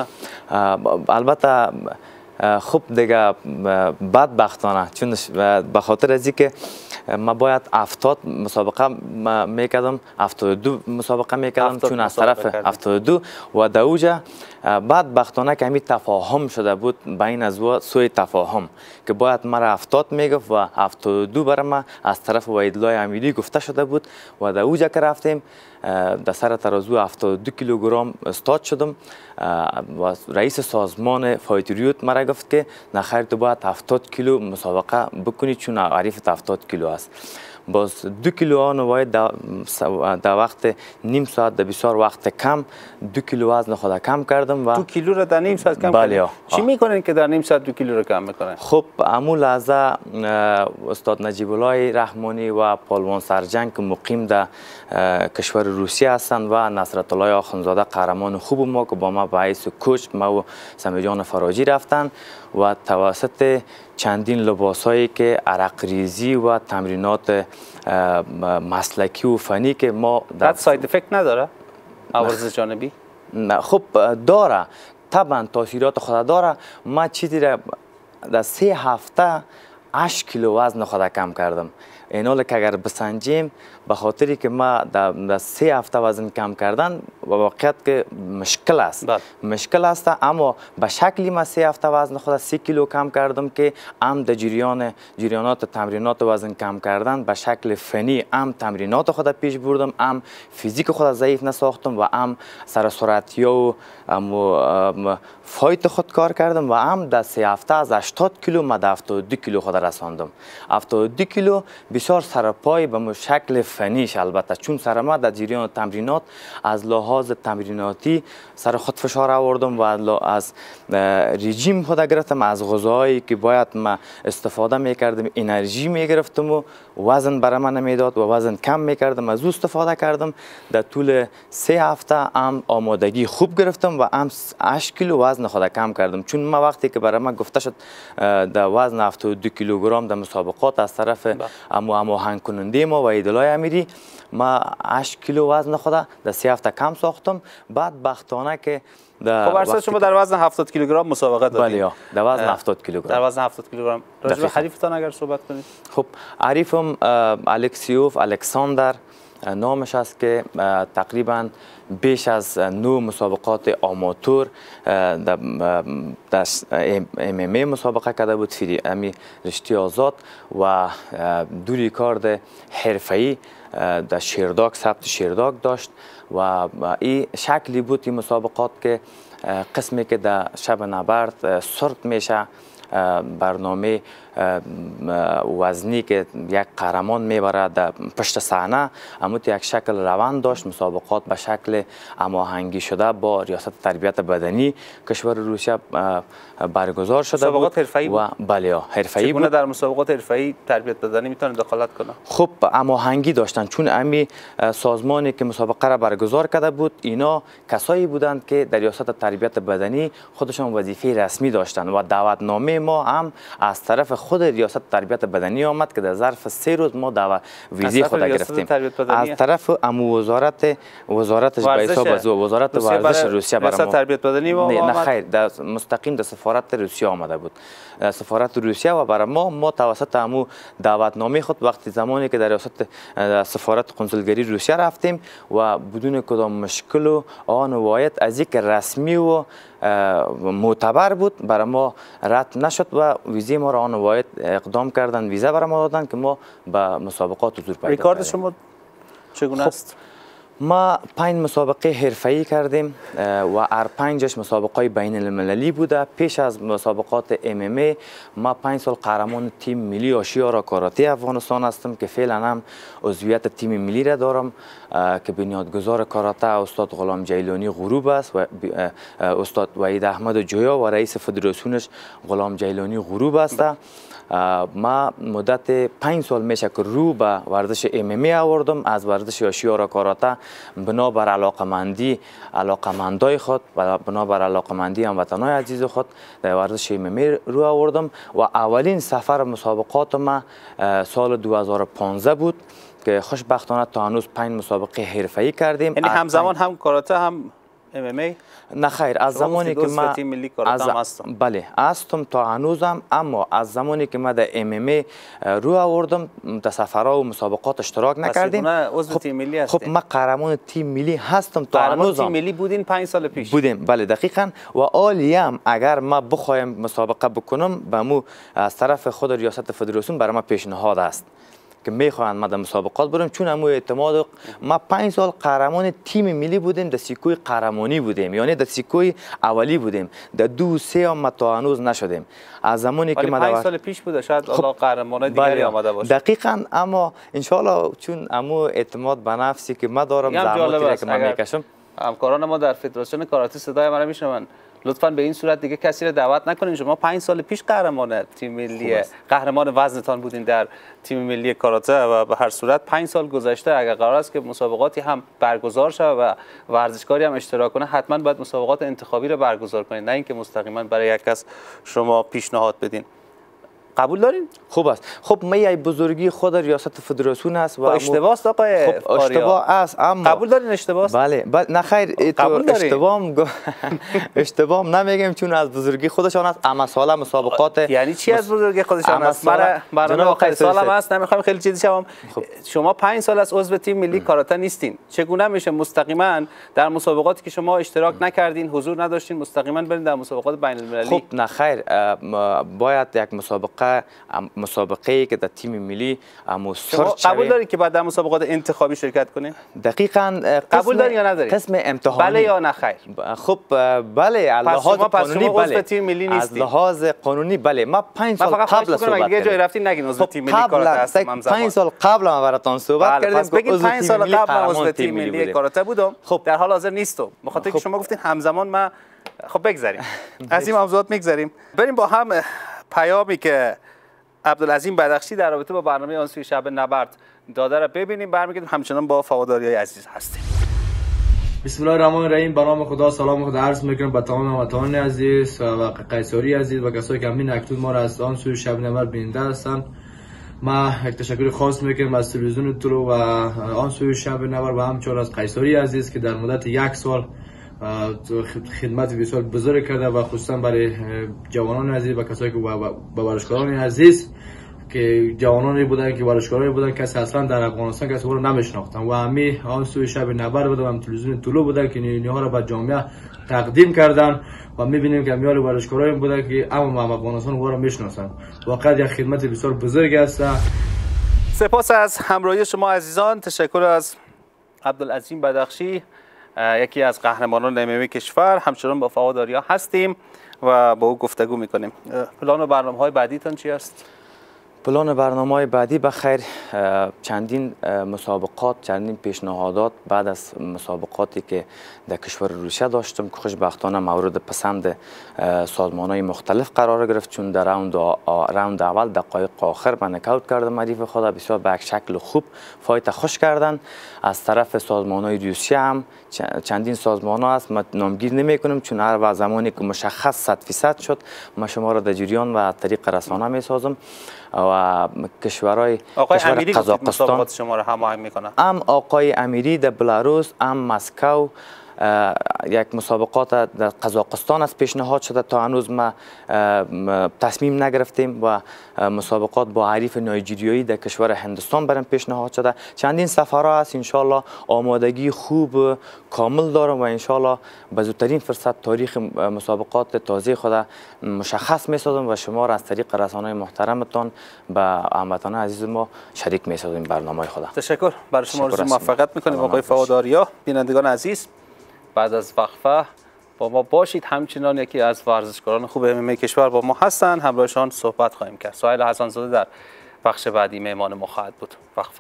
البته خب دیگه بدبختانه چون به خاطر از اینکه ما باید هفتاد مسابقه میکردم، هفتاد و دو مسابقه میکردم چون از طرف هفتاد و دو و در اوجه بدبختانه که همین تفاهم شده بود بین از و سوی تفاهم که باید مرا هفتاد میگفت و هفتاد و دو برای ما از طرف وحیدالله امیری گفته شده بود و در اوجه که رفتیم در سر ترازو هفتاد و دو کیلوگرم استاد شدم و رئیس سازمان فایتریوت مرا گفت که نخیر تو باید هفتاد کیلو مسابقه بکنی چون عریف هفتاد کیلو است. باز دو کیلو آن باید در وقت نیم ساعت در بسیار وقت کم دو کیلو وزن خود کم کردم و دو کیلو را در نیم ساعت کم بله کردم. چی میکنین که در نیم ساعت دو کیلو را کم میکنن؟ خب امو لحظه استاد نجیب الله رحمانی و پالوان سرجنگ که مقیم در کشور روسیه هستند و نصرت الله آخوندزاده قهرمان خوب ما که با ما به حیث کوچ ما و سمیجان فراجی رفتن و توسط چندین لباسایی که عرق ریزی و تمرینات مسلکی و فنی که ما در ساید افکت نداره؟ عوارض جانبی؟ خب داره، طبعا تاثیرات خود داره. ما چیزی را در سه هفته هشت کیلو وزن خود کم کردم. این حال که اگر بسنجیم به خاطری که ما در سه هفته وزن کم کردن واقعیت که مشکل است بد. مشکل است، اما به شکلی ما سه هفته وزن خود سی کیلو کم کردم که هم در جریان جریانات تمرینات وزن کم کردن به شکل فنی هم تمرینات خود پیش بردم، هم فیزیک خود ضعیف نساختم و هم سر سرعتی و هم فایت خود کار کردم و هم در سه هفته از هشتاد کیلو ما در هفتاد و دو کیلو خود رساندم. هفتاد و دو کیلو بسیار سرپای به شکل فنیش، البته چون سر ما در جریان تمرینات از لحاظ تمریناتی سر خود فشار آوردم و از رژیم خود گرفتم، از غذاهایی که باید ما استفاده میکردم انرژی میگرفتم و وزن برای من نمیداد و وزن کم میکردم، از او استفاده کردم. در طول سه هفته هم آمادگی خوب گرفتم و هم هشت کیلو وزن خود کم کردم. چون ما وقتی که برای من گفته شد در وزن هفتاد و دو کیلوگرم در مسابقات از طرف اما هماهنگ کننده ما وحیدالله امیری، ما هشت کیلو وزن خود در سه هفته کم ساختم. بعد بختانه که خب برای شما در وزن هفتاد کیلوگرم مسابقه دادید. بله در وزن هفتاد کیلوگرم. در وزن هفتاد کیلوگرم. راجع به حریفتان اگر صحبت کنید. خب حریفم الکسیوف الکساندر نامش است که تقریبا بیش از نو مسابقات آماتور در ام ام ای مسابقه کرده بود، فری امی رشته آزاد و دو ریکارد حرفه‌ای در شیرداگ ثبت شیرداگ داشت و این شکلی بود این مسابقات که قسمی که در شب نبرد سرد میشه برنامه وزنی که یک قهرمان میبره در پشت صحنه، اما یک شکل روان داشت. مسابقات به شکل هماهنگی شده با ریاست تربیت بدنی کشور روسیه برگزار شده بود. مسابقات حرفه‌ای بود. بله حرفه‌ای بود. در مسابقات حرفه‌ای تربیت بدنی میتونه دخالت کنه؟ خب هماهنگی داشتن، چون امی سازمانی که مسابقه را برگزار کرده بود اینا کسایی بودند که در ریاست تربیت بدنی خودشان وظیفه رسمی داشتند و دعوتنامه ما هم از طرف خود ریاست تربیت بدنی آمد که در ظرف سه روز ما دعوت ویزی خود گرفتیم از طرف امو وزارت وزارت حساب وزارت ورزش روسیه برای ما تربیت بدنی و نه خیر در مستقیم در سفارت روسیه آمده بود. سفارت روسیه و برای ما ما توسط امو دعوتنامه خود وقتی زمانی که در ریاست سفارت کنسولگری روسیه رفتیم و بدون کدام مشکل و آن واحد از یک رسمی و معتبر بود، برای ما رد نشد و ویزه ما را آن واحد اقدام کردن، ویزه برای ما دادن که ما به مسابقات حضور پیدا کردیم. ریکارد شما چگونه است؟ ما پنج مسابقه حرفه‌ای کردیم و هر پنجش مسابقه بین المللی بوده. پیش از مسابقات ام ام ای ما پنج سال قهرمان تیم ملی آسیا را کاراته افغانستان هستم که فعلا هم عضویت تیم ملی را دارم که بنیادگذار کاراته استاد غلام جیلانی غروب است و استاد وحید احمد جویا و رئیس فدراسیونش غلام جیلانی غروب است. ما مدت پنج سال میشه که رو به ورزش ام ام ای آوردم. از ورزش آسیا را کاراته بنابر علاقمندی علاقمندای خود و بنابر علاقمندی هموطنان عزیز خود در ورزش ام ام ای رو آوردم و اولین سفر مسابقات ما سال دو هزار و پانزده بود که خوشبختانه تا هنوز پنج مسابقه حرفه‌ای کردیم. یعنی همزمان هم کاراته هم ام ام ای؟ نه خیر، از زمانی که ما از هستم. بله هستم تا هنوزم، اما از زمانی که ما در ام ام ای رو آوردم در سفرها و مسابقات اشتراک نکردیم. عضو خب تیم ملی هستیم. خب ما قهرمان تیم ملی هستم تا هنوزم. تیم ملی بودین پنج سال پیش؟ بودیم بله دقیقاً. و عالیم اگر ما بخوایم مسابقه بکنم به مو از طرف خود ریاست فدراسیون برای ما پیشنهاد است که میخواهند ما در مسابقات بریم، چون همون اعتماد ما پنج سال قهرمان تیم ملی بودیم، در سیکوی قهرمانی بودیم، یعنی در سیکوی اولی بودیم، در دو سه هم ما تا هنوز نشدیم. از زمانی که ما پنج سال پیش بوده شاید الله قهرمان دیگری آمده باشه. دقیقاً، اما ان شاء الله چون همون اعتماد به نفسی که ما دارم، زحماتی که من میکشم. همکاران ما در فدراسیون کاراته صدای ما رو میشنون، لطفاً به این صورت دیگه کسی رو دعوت نکنین. شما پنج سال پیش قهرمان تیم ملی قهرمان وزنتان بودین در تیم ملی کاراته و به هر صورت پنج سال گذشته اگر قرار است که مسابقاتی هم برگزار شه و ورزشکاری هم اشتراک کنه، حتما باید مسابقات انتخابی رو برگزار کنین، نه اینکه مستقیما برای یک کس شما پیشنهاد بدین. قبول دارین؟ خوب است. خب ما ای بزرگی خود ریاست فدراسیون است و اشتباه است آقای خب اشتباه است، اما قبول دارین اشتباه است؟ بله بله نه خیر، تو اشتباه اشتباه نمیگم چون از بزرگی خودشان است. اما سال مسابقات یعنی چی از بزرگی خودشان است؟ مرا برنامه آخر سالم است، نمیخوام خیلی جدی شوم. شما پنج سال از عضو تیم ملی کاراته نیستین، چگونه میشه مستقیما در مسابقاتی که شما اشتراک نکردین، حضور نداشتین، مستقیما برین در مسابقات بین المللی؟ خب نه خیر، باید یک مسابقه مسابقه که در تیم ملی مسرچ قبول دارید که بعد در مسابقات انتخابی شرکت کنین؟ دقیقاً. قبول دارید یا ندارید؟ قسم امتحانی. بله یا نه خیر؟ خب بله، از لحاظ قانونی بله. تیم ملی نیستی. از لحاظ قانونی بله. ما پنج سال قبل صحبت کردیم. دیگه جای رفتین نگین عضو تیم ملی کاراته هستم. پنج سال قبل ما براتون صحبت کردیم که بگید پنج سال قبل عضو تیم ملی کاراته بودم. خب در حال حاضر نیستم. بخاطر که شما گفتین همزمان ما خب بگذریم. از این موضوعات میگذریم. بریم با هم پیامی که عبدالعظیم بدخشی در رابطه با برنامه آن سوی شب نبرد داده را ببینیم. برمیگردیم همچنان با فواداریای عزیز هستیم. بسم الله الرحمن الرحیم. به نام خدا سلام خدا عرض میکنم به تمام هموطنان عزیز و قیصری عزیز و کسایی که همین اکنون ما را از آن سوی شب نبرد بیننده هستند. ما یک تشکر خاص میکنم از تلویزیون ترو و آن سوی شب نبرد و همچنین از قیصری عزیز که در مدت یک سال خدمت بسیار بزرگ کرده و خصوصا برای جوانان عزیز و کسایی که با ورزشکاران عزیز که جوانانی بودن که ورزشکارانی بودن که اصلا در افغانستان کسی رو نمیشناختن و همین آن سوی شب نبرد بود و هم تلویزیون طلوع بودن که اینها را به جامعه تقدیم کردن و میبینیم که همیال ورزشکارانی بودن که اما هم افغانستان او را میشناسن. واقعا یک خدمت بسیار بزرگ است. سپاس از همراهی شما عزیزان. تشکر از عبدالعظیم بدخشی، یکی از قهرمانان ام ام ای کشور. همچنان با فواداریا هستیم و با او گفتگو میکنیم. پلان و برنامه‌های بعدیتان چی است؟ پلان برنامه‌های بعدی بخیر چندین مسابقات، چندین پیشنهادات بعد از مسابقاتی که در کشور روسیه داشتم که خوشبختانه مورد پسند سازمان‌های مختلف قرار گرفت، چون در راوند راوند اول دقایق آخر من نکاوت کردم حریف خود بسیار به یک شکل خوب فایت خوش کردن. از طرف سازمان‌های روسیه هم چندین سازمان‌ها است، من نامگیر نمی‌کنم چون هر زمانی که مشخص صد فیصد شد ما شما را در جریان و طریق رسانه می‌سازم. و کشورهای آقای کشور قزاقستان شما را هماهنگ میکنه. ام آقای امیری در بلاروس، ام مسکو یک مسابقات در قزاقستان از پیشنهاد شده، تا هنوز ما تصمیم نگرفتیم و مسابقات با حریف نایجیریایی در کشور هندوستان برام پیشنهاد شده. چندین سفرها هست، انشالله آمادگی خوب کامل دارم و انشالله به زودترین فرصت تاریخ مسابقات تازه خود مشخص می‌سازم و شما را از طریق رسانه‌های محترمتان به هموطنان عزیز ما شریک می‌سازیم برنامه خود. تشکر. برای شما آرزوی موفقیت می‌کنیم آقای فواد آریا. بینندگان عزیز، بعد از وقفه با ما باشید. همچنان یکی از ورزشکاران خوب ام ام ای کشور با ما هستند، همراهشان صحبت خواهیم کرد. سهیل حسن زاده در بخش بعدی مهمان ما خواهد بود. وقفه.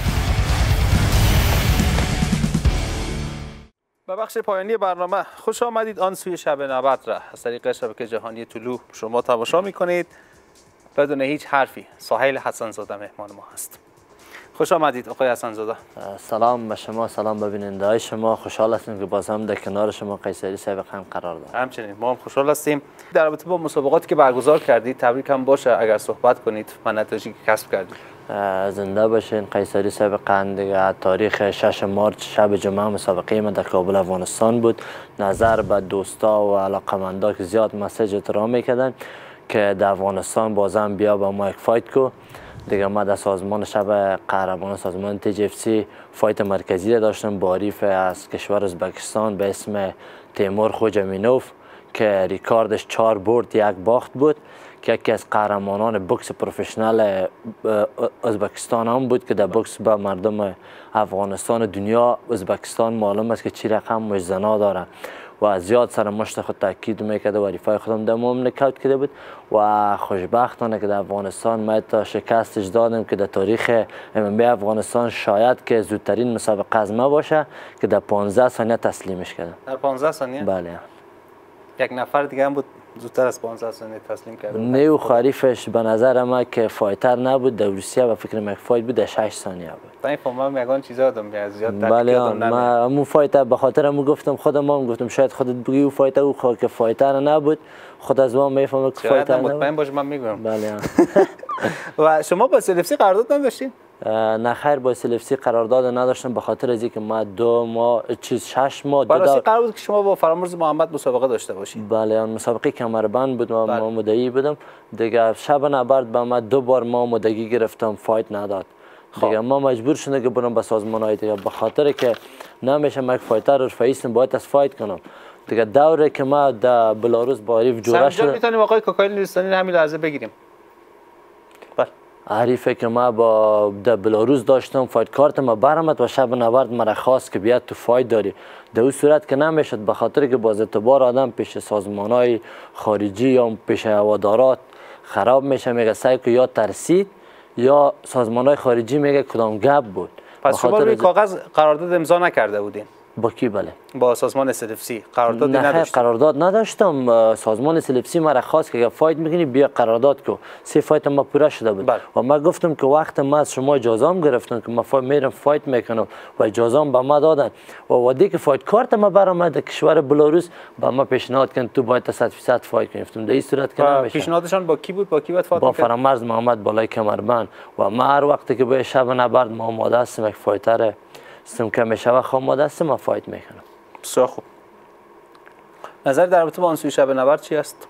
به بخش پایانی برنامه خوش آمدید. آن سوی شب نبرد را از طریق شبکه جهانی طلوع شما تماشا می‌کنید. بدون هیچ حرفی سهیل حسن زاده مهمان ما هست. خوش آمدید آقای حسن زاده. سلام به شما، سلام به بیننده شما. خوشحال هستیم که باز هم در کنار شما قیصری سابق هم قرار داریم. همچنین ما هم خوشحال هستیم. در رابطه با مسابقاتی که برگزار کردید تبریک هم باشه اگر صحبت کنید و نتایجی که کسب کردید. زنده باشین. قیصری سابق دیگه تاریخ شش مارس شب جمعه مسابقه ما در کابل افغانستان بود. نظر به دوستا و علاقمندا که زیاد مسیج احترام میکردن که در افغانستان بازم بیا با ما یک فایت کو. دیگه ما در سازمان شب قهرمان سازمان تی جی اف سی فایت مرکزی داشتم با حریف از کشور ازبکستان به اسم تیمور خوجامینوف که ریکاردش چهار برد یک باخت بود، که یکی از قهرمانان بوکس پروفشنال ازبکستان هم بود که در بوکس به مردم افغانستان دنیا ازبکستان معلوم است که چی رقم مجزنا داره و زیاد سر مشت خود تاکید میکرد و حریفای خودم در ما نکات کرده بود و خوشبختانه که در افغانستان ما تا شکستش دادم که در تاریخ ام ام ای افغانستان شاید که زودترین مسابقه از ما باشه که در پانزده ثانیه تسلیمش کردم. در پانزده ثانیه؟ بله. یک نفر دیگه هم بود زودتر از پانزده ثانیه تسلیم کرد. نیو خریفش به نظر ما که فایتر نبود در روسیه و فکر من فایت بود در شش ثانیه بود. تا این فهمم میگن چیزا آدم زیاد بله ما همون فایتر به خاطر همون گفتم خودم ما گفتم شاید خودت بگی او فایتر او خود که فایتر نبود، خود از ما میفهمه که فایتر نبود. مطمئن باش من میگم. بله. و شما با سلفسی قرارداد نداشتین؟ نه خیر با سلفسی قرارداد نداشتم به خاطر از اینکه ما دو ماه چیز شش ماه دو برای قرار بود که شما با فرامرز محمد مسابقه داشته باشید. بله اون مسابقه کمربند بود و ما مدعی بودم دیگه. شب نبرد با ما دو بار ما مدعی گرفتم فایت نداد دیگه. ما مجبور شدم که برم به سازمان های دیگه به خاطر که نمیشه یک فایتر رفیعیستم باید از فایت کنم دیگه. دوره که ما در بلاروس با حریف جوره شدم. میتونیم آقای کوکایل نورستانی همین لحظه بگیریم. حریفه که ما با در بلاروس داشتم فایت کارت ما برآمد و شب نبرد مرا خواست که بیاد تو فایت داری. در اون صورت که نمیشد به خاطر که باز اعتبار آدم پیش سازمان‌های خارجی یا پیش هوادارات خراب میشه. میگه سعی که یا ترسید یا سازمان‌های خارجی میگه کدام گپ بود. پس شما روی کاغذ قرارداد امضا نکرده بودین؟ با کی؟ بله با سازمان اس اف سی قرارداد نداشتم. قرارداد نداشتم. سازمان اس اف سی مرا خواست که فایت میکنی بیا قرارداد کو. سه فایت ما پوره شده بود بله. و ما گفتم که وقت ما از شما اجازه ام گرفتن که ما فایت میرم فایت میکنم و اجازه ام به ما دادن و وقتی که فایت کارت ما برآمد کشور بلاروس با ما پیشنهاد کردن تو باید صد درصد فایت کنی. گفتم در این صورت که نمیشه. پیشنهادشان با کی بود؟ با کی بود فایت؟ با فرامرز محمد بالای کمربند و ما هر وقتی که به شب نبرد ما آماده هستم یک فایتر استم که میشه و آماده هستم ما فایت میکنم. بسیار خوب. نظر در رابطه با آن سوی شب نبرد چی است؟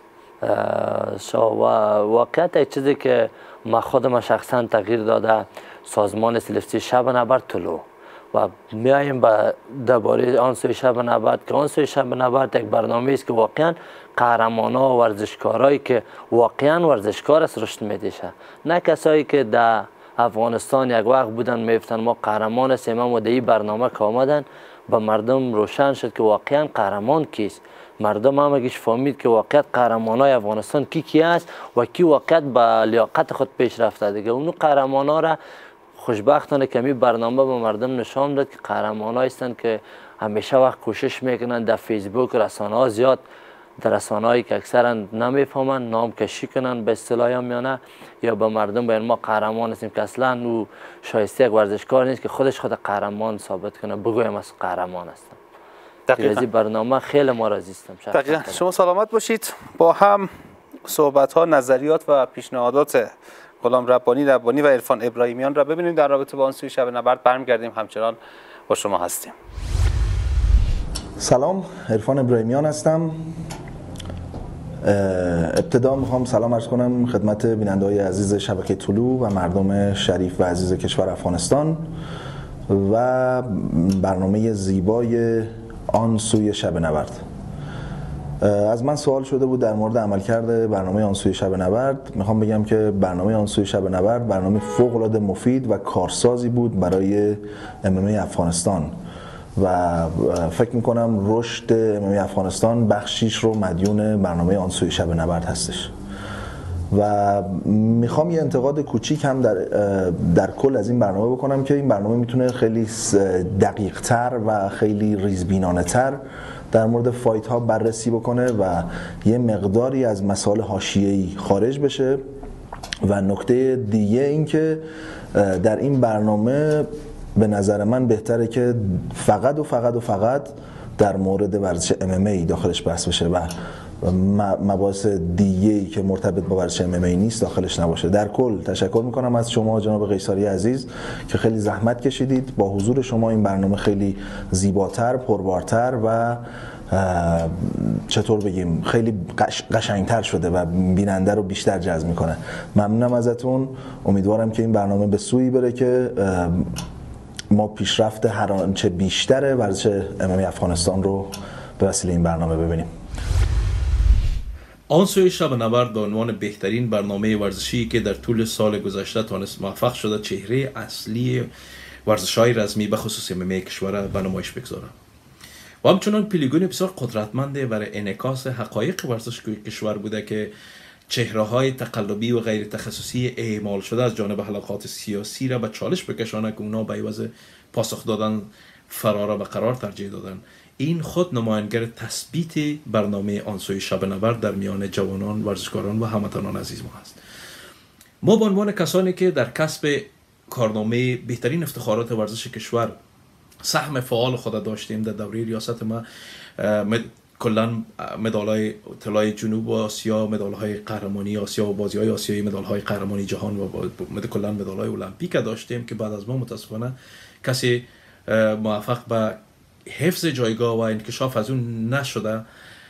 واقعیت چیزی که ما خودم شخصا تغییر داده سازمان سلفسی شب نبرد طلوع و میایم به درباره آن سوی شب نبرد که آن سوی شب نبرد یک برنامه است که واقعا قهرمانا و ورزشکارایی که واقعا ورزشکار است رشد میدیشه، نه کسایی که در افغانستان یک وقت بودن میفتن ما قهرمان هستیم و در این برنامه که آمدن به مردم روشن شد که واقعا قهرمان کیست. مردم هم اگه فهمید که واقعا قهرمانای افغانستان کی کی است و کی واقعا با لیاقت خود پیش رفته دیگه. اون قهرمانا را خوشبختانه که می برنامه به مردم نشان داد که قهرمانایی هستند که همیشه وقت کوشش میکنن در فیسبوک رسانه ها زیاد در رسانه‌هایی که اکثرا نمیفهمن نام کشی کنن به اصطلاح یا نه یا به مردم باید ما قهرمان هستیم که اصلا او شایسته یک ورزشکار نیست که خودش خود قهرمان ثابت کنه بگویم از قهرمان هستم. دقیقاً برنامه خیلی ما راضی هستم. دقیقاً. شما سلامت باشید. با هم صحبت ها، نظریات و پیشنهادات غلام ربانی ربانی و عرفان ابراهیمیان را ببینیم. در رابطه با آن سوی شب نبرد برمیگردیم، همچنان با شما هستیم. سلام، عرفان ابراهیمیان هستم. ابتدا میخوام سلام عرض کنم خدمت بیننده‌های عزیز شبکه طلوع و مردم شریف و عزیز کشور افغانستان و برنامه زیبای آن سوی شب نبرد. از من سوال شده بود در مورد عملکرد برنامه آن سوی شب نبرد. میخوام بگم که برنامه آن سوی شب نبرد برنامه فوق‌العاده مفید و کارسازی بود برای ام ام ای افغانستان و فکر میکنم رشد ام ام ای افغانستان بخشیش رو مدیون برنامه آن سوی شب نبرد هستش. و میخوام یه انتقاد کوچیک هم در در کل از این برنامه بکنم که این برنامه میتونه خیلی دقیق تر و خیلی ریزبینانه تر در مورد فایت ها بررسی بکنه و یه مقداری از مسائل حاشیه‌ای خارج بشه. و نکته دیگه این که در این برنامه به نظر من بهتره که فقط و فقط و فقط در مورد ورزش ام ام ای داخلش بحث بشه و مباحث دیگه‌ای که مرتبط با ورزش ام ام ای نیست داخلش نباشه. در کل تشکر میکنم از شما جناب قیصاری عزیز که خیلی زحمت کشیدید. با حضور شما این برنامه خیلی زیباتر، پربارتر و چطور بگیم خیلی قشنگتر شده و بیننده رو بیشتر جذب میکنه. ممنونم ازتون. امیدوارم که این برنامه به سویی بره که ما پیشرفت هر آنچه بیشتر ورزش ام ام ای افغانستان رو به وسیله این برنامه ببینیم. آن سوی شب نبرد به عنوان بهترین برنامه ورزشی که در طول سال گذشته تانست موفق شده چهره اصلی ورزش‌های رسمی به خصوص ام ام ای کشور به نمایش بگذاره و همچنان پیلیگون بسیار قدرتمند برای انعکاس حقایق ورزش کشور بوده که چهره‌های تقلبی و غیر تخصصی اعمال شده از جانب حلقات سیاسی را به چالش بکشانه که اونا به عوض پاسخ دادن فرار را به قرار ترجیح دادن. این خود نمایانگر تثبیت برنامه آن سوی شب نبرد در میان جوانان، ورزشکاران و هموطنان عزیز ما است. ما به عنوان کسانی که در کسب کارنامه بهترین افتخارات ورزش کشور سهم فعال خود داشتیم در دوره ریاست ما، کلا مدال‌های طلای جنوب آسیا، مدال‌های قهرمانی آسیا و بازی‌های آسیایی، مدال‌های قهرمانی جهان و کلا مدال‌های المپیک داشتیم که بعد از ما متاسفانه کسی موفق به حفظ جایگاه و انکشاف از اون نشده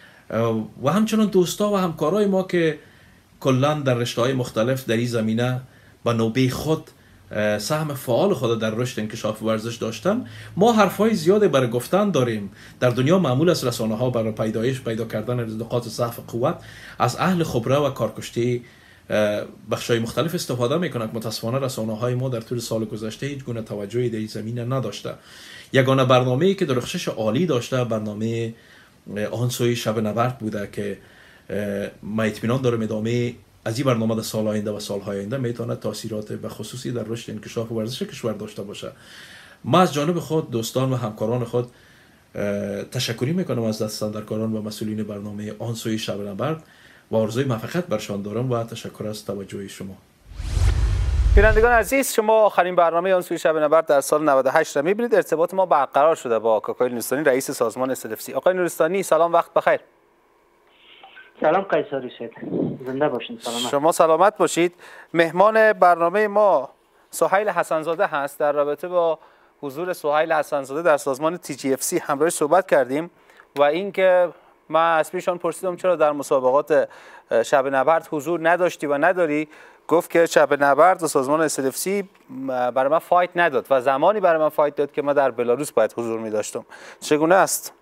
و همچنان دوستا و همکارای ما که کلا در رشته‌های مختلف در این زمینه به نوبه خود سهم فعال خود در رشد انکشاف ورزش داشتن. ما حرفای زیاده برای گفتن داریم. در دنیا معمول است رسانه ها برای پیدایش پیدا کردن نقاط ضعف قوت از اهل خبره و کارکشته بخشای مختلف استفاده میکنند. متاسفانه رسانه های ما در طول سال گذشته هیچ گونه توجهی در این زمینه نداشته. یگانه برنامه‌ای که درخشش عالی داشته برنامه آن سوی شب نبرد بوده که ما اطمینان دارم ادامه از این برنامه در سال آینده و سالهای آینده میتونه تاثیرات به خصوصی در رشد انکشاف ورزش کشور داشته باشه. ما از جانب خود دوستان و همکاران خود تشکری میکنم از دستاندرکاران و مسئولین برنامه آن سوی شب نبرد و آرزوی موفقیت برشان دارم و تشکر از توجه شما. بینندگان عزیز، شما آخرین برنامه آن سوی شب نبرد در سال نود و هشت را میبینید. ارتباط ما برقرار شده با کاکای نورستانی رئیس سازمان اس ال اف سی. آقای نورستانی سلام، وقت بخیر. سلام قیصاری سید، زنده باشین. سلامت. شما سلامت باشید. مهمان برنامه ما سهیل حسن‌زاده هست. در رابطه با حضور سهیل حسن‌زاده در سازمان تی جی اف سی همراهش صحبت کردیم و اینکه من از پیشان پرسیدم چرا در مسابقات شب نبرد حضور نداشتی و نداری. گفت که شب نبرد و سازمان اس ال اف سی برای من فایت نداد و زمانی برای من فایت داد که من در بلاروس باید حضور می داشتم. چگونه است؟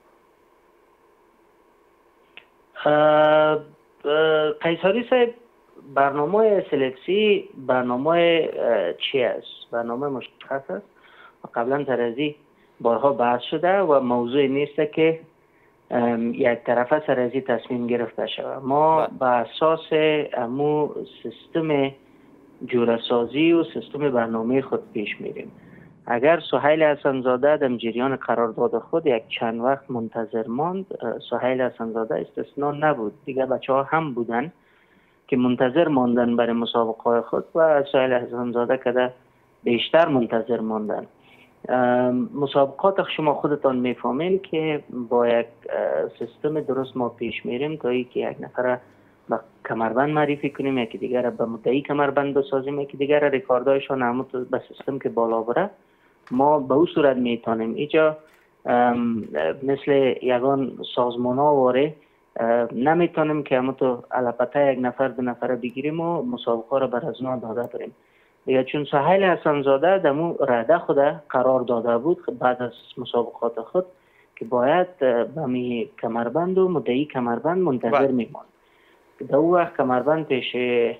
قیصاری صاحب، برنامه اس ال اف سی برنامه چی است؟ برنامه مشخص است و قبلا ترازی بارها بحث شده و موضوع نیست که یک طرفه سرازی تصمیم گرفته شود. ما به اساس امو سیستم جورسازی و سیستم برنامه خود پیش میریم. اگر سهیل حسن‌زاده در جریان قرارداد خود یک چند وقت منتظر ماند، سهیل حسن‌زاده استثنا نبود. دیگه بچه ها هم بودن که منتظر ماندن برای مسابقه خود و سهیل حسن‌زاده که بیشتر منتظر ماندن. مسابقات شما خودتان میفهمین که با یک سیستم درست ما پیش میریم تا ای که یک نفر به کمربند معرفی کنیم، یکی دیگر به مدعی کمربند بسازیم، یکی دیگر ریکاردایشان همون به سیستم که بالا بره ما به اون صورت میتونیم. اینجا مثل یگان سازمان ها واره نمیتونیم که همون تو البته یک نفر دو نفر بگیریم و مسابقه را بر از نو داده بریم دیگه. چون سهیل حسن‌زاده دمو رده خود قرار داده بود بعد از مسابقات خود که باید به می کمربند و مدعی کمربند منتظر میماند. در اون وقت کمربند پیش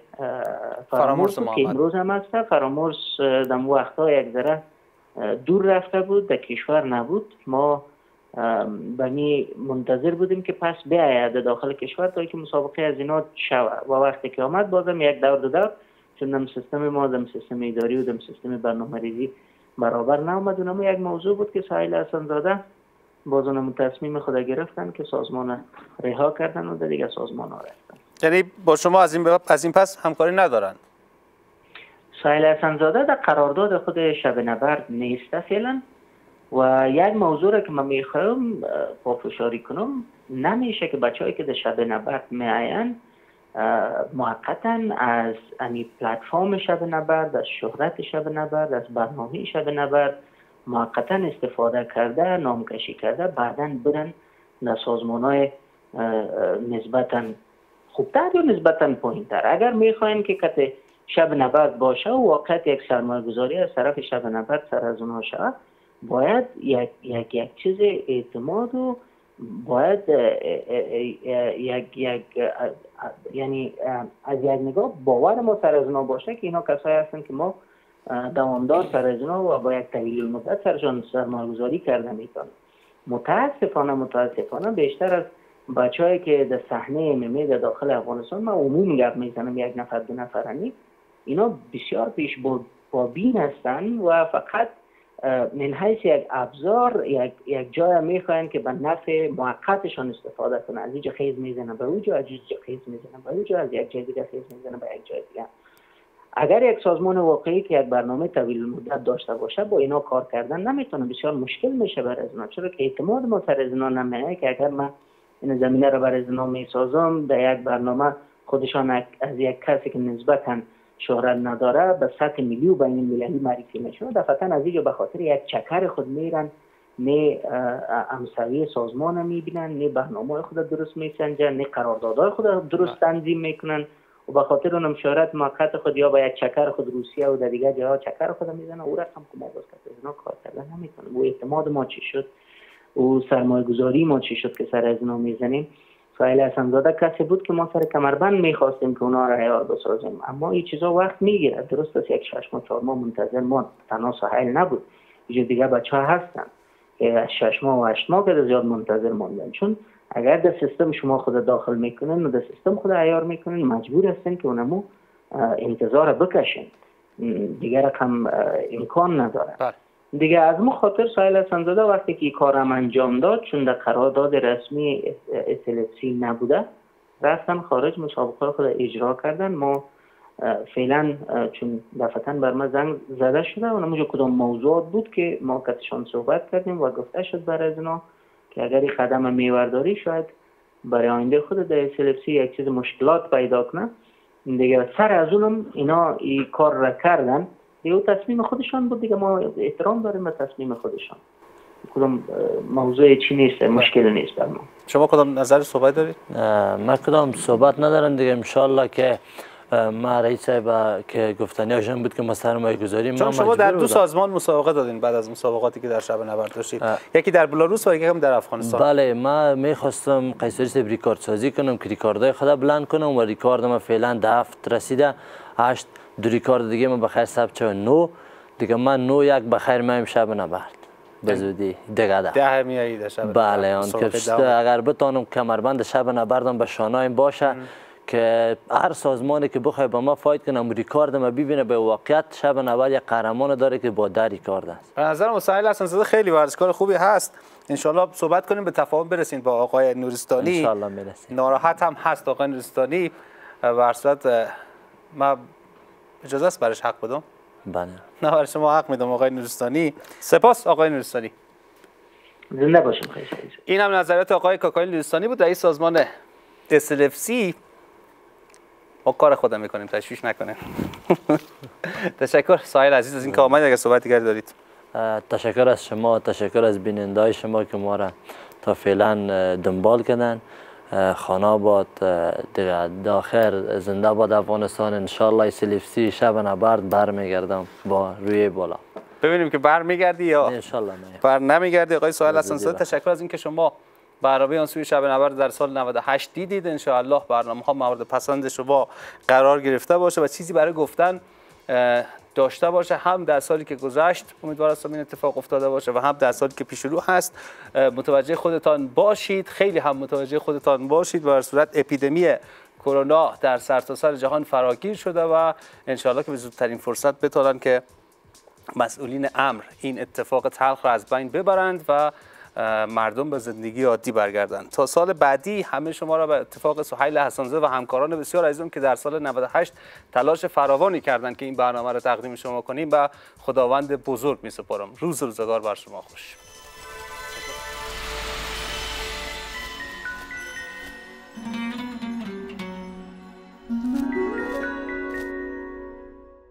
فرامرز که امروز هم هست. فرامرز در اون وقتا یک ذره دور رفته بود، در کشور نبود. ما به می منتظر بودیم که پس بیاید داخل کشور تا که مسابقه از اینا شود و وقتی که آمد بازم یک دور دو دور چون دم سیستم ما دم سیستم اداری و دم سیستم برنامه‌ریزی برابر نآمد. اونم یک موضوع بود که سهیل حسن‌زاده باز اونم تصمیم خود گرفتن که سازمان رها کردن و دیگه سازمان ها رفتن. یعنی با شما از این از این پس همکاری ندارن؟ سهیل حسن‌زاده در قرارداد خود شب نبرد نیست فعلا و یک موضوع را که من میخواهم پافشاری کنم نمیشه که بچه‌ای که در شب نبرد میاین موقتا از امی پلتفرم شب نبرد، از شهرت شب نبرد، از برنامه شب نبرد موقتا استفاده کرده، نامکشی کرده، بعدا برن در سازمان‌های نسبتا خوبتر یا نسبتا پایین‌تر. اگر میخواین که کت شب نبرد باشه و واقعا یک سرمایه‌گذاری از طرف شب نبرد سر از اونها شود، باید یک یک یک چیز اعتماد و باید یک یک یعنی از یک نگاه باور ما سر از اونها باشه که اینا کسایی هستن که ما دوامدار سر از اونها و با یک طویل المدت سرشان سرمایه‌گذاری کرده میتونن. متاسفانه متاسفانه بیشتر از بچه‌هایی که در صحنه ام ام ای در داخل افغانستان ما عموم گپ میزنم یک نفر دو نفرانی، اینا بسیار پیش با بین هستن و فقط من حیث یک ابزار یک یک جای میخواین که به نفع موقتشان استفاده کنن. از اینجا خیز میزنن به اونجا، از اینجا خیز میزنن به اونجا، از یک جای دیگه خیز میزنن به یک جای دیگه. اگر یک سازمان واقعی که یک برنامه طویل مدت داشته باشه با اینا کار کردن نمیتونه، بسیار مشکل میشه برای از اینا، چرا که اعتماد ما سر از اینا نمیاد که اگر من این زمینه رو برای از اینا میسازم در یک برنامه خودشان از یک کسی که نسبتاً شهرت نداره به سطح ملی و بین المللی معرفی میشن، دفعتاً از اینجا به خاطر یک چکر خود میرن نه همسوی سازمان میبینن، نه برنامه خود درست میسنجن، نه قراردادهای خود درست تنظیم میکنن و به خاطر اونم شهرت موقت خود یا با یک چکر خود روسیه و در دیگه جاها چکر خود میزنه. او رقم که ما باز کرده اینا کار کردن نمیتونه. و اعتماد ما چی شد و سرمایه گذاری ما چی شد که سر از اینا میزنیم. سهیل حسن‌زاده کسی بود که ما سر کمربند میخواستیم که اونا را عیار بسازیم، اما این چیزا وقت میگیره. درست است یک شش ماه چهار ماه منتظر ما تنها سهیل نبود، یه دیگه بچه ها هستن که شش ماه و هشت ماه که زیاد منتظر موندن. چون اگر در سیستم شما خود داخل میکنن و در سیستم خود عیار میکنن مجبور هستن که اونمو انتظار بکشن، دیگه رقم امکان نداره. دیگه از ما خاطر سهیل حسن‌زاده وقتی که کارم انجام داد، چون در قرارداد رسمی اس ال اف سی نبوده، رفتن خارج مسابقه خود اجرا کردن. ما فعلا چون دفعتاً بر ما زنگ زده شده و نموجه کدام موضوعات بود که ما کتشان صحبت کردیم و گفته شد برای از اینا که اگر این قدم میورداری شاید برای آینده خود در اس ال اف سی یک چیز مشکلات پیدا کنه. دیگه سر از اونم اینا این کار را کردن، دیگه تصمیم خودشان بود، دیگه ما احترام داریم به تصمیم خودشان. کدام موضوع چی نیست، مشکل نیست بر ما. شما کدام نظر صحبت دارید؟ من کدام صحبت ندارم دیگه. انشالله که ما رئیس صاحب که گفتنی هاشون بود که ما سرمایه گذاری ما چون شما در دو سازمان مسابقه دادین بعد از مسابقاتی که در شب نبرد داشتید، یکی در بلاروس و یکی هم در افغانستان. بله، ما میخواستم قیصری صاحب ریکارد سازی کنم که ریکاردهای خود بلند کنم و ریکارد ما فعلا ده هفت رسیده، هشت دو ریکارد دیگه ما بخیر ثبت شد نو دیگه. من نو یک بخیر میایم شب نبرد به زودی دیگه ده ده میایید شب. بله، آن که اگر بتانم کمربند شب نبردم به شانایم باشه ام. که هر سازمانی که بخواد با ما فایت کنم ریکارد ما ببینه به واقعیت شب نبرد یک قهرمان داره که با ده ریکارد است. به نظر سهیل حسن‌زاده خیلی ورزشکار خوبی هست. ان صحبت کنیم به تفاهم برسیم با آقای نورستانی. ان میرسیم. ناراحت هم هست آقای نورستانی و اصلا ما اجازه است برش حق بدم؟ بله. نه برای شما حق میدم آقای نورستانی. سپاس آقای نورستانی. زنده باشیم. خیلی این هم نظریات آقای کاکای نورستانی بود، رئیس سازمان اس ال اف سی. ما کار خودم میکنیم، تشویش نکنیم. تشکر سهیل عزیز از این که آمدید. اگه صحبتی دیگه دارید. تشکر از شما، تشکر از بیننده‌های شما که ما را تا فعلا دنبال کردن. خانه باد دیگه داخل زنده باد افغانستان. انشالله سلفسی شب نبرد برمیگردم با روی بالا. ببینیم که برمیگردی یا انشالله نه بر نمیگردی. آقای سهیل حسن‌زاده تشکر از اینکه شما برنامه آن سوی شب نبرد در سال نود و هشت دیدید. انشاءالله برنامه ها مورد پسند شما قرار گرفته باشه و چیزی برای گفتن داشته باشه، هم در سالی که گذشت امیدوار هستم این اتفاق افتاده باشه و هم در سالی که پیش رو هست. متوجه خودتان باشید، خیلی هم متوجه خودتان باشید و در صورت اپیدمی کرونا در سرتاسر جهان فراگیر شده و انشاءالله که به زودترین فرصت بتونن که مسئولین امر این اتفاق تلخ را از بین ببرند و مردم به زندگی عادی برگردند. تا سال بعدی همه شما را به اتفاق سهیل حسن‌زاده و همکاران بسیار عزیزم که در سال نود و هشت تلاش فراوانی کردند که این برنامه را تقدیم شما کنیم و خداوند بزرگ می سپارم. روز روزگار بر شما خوش.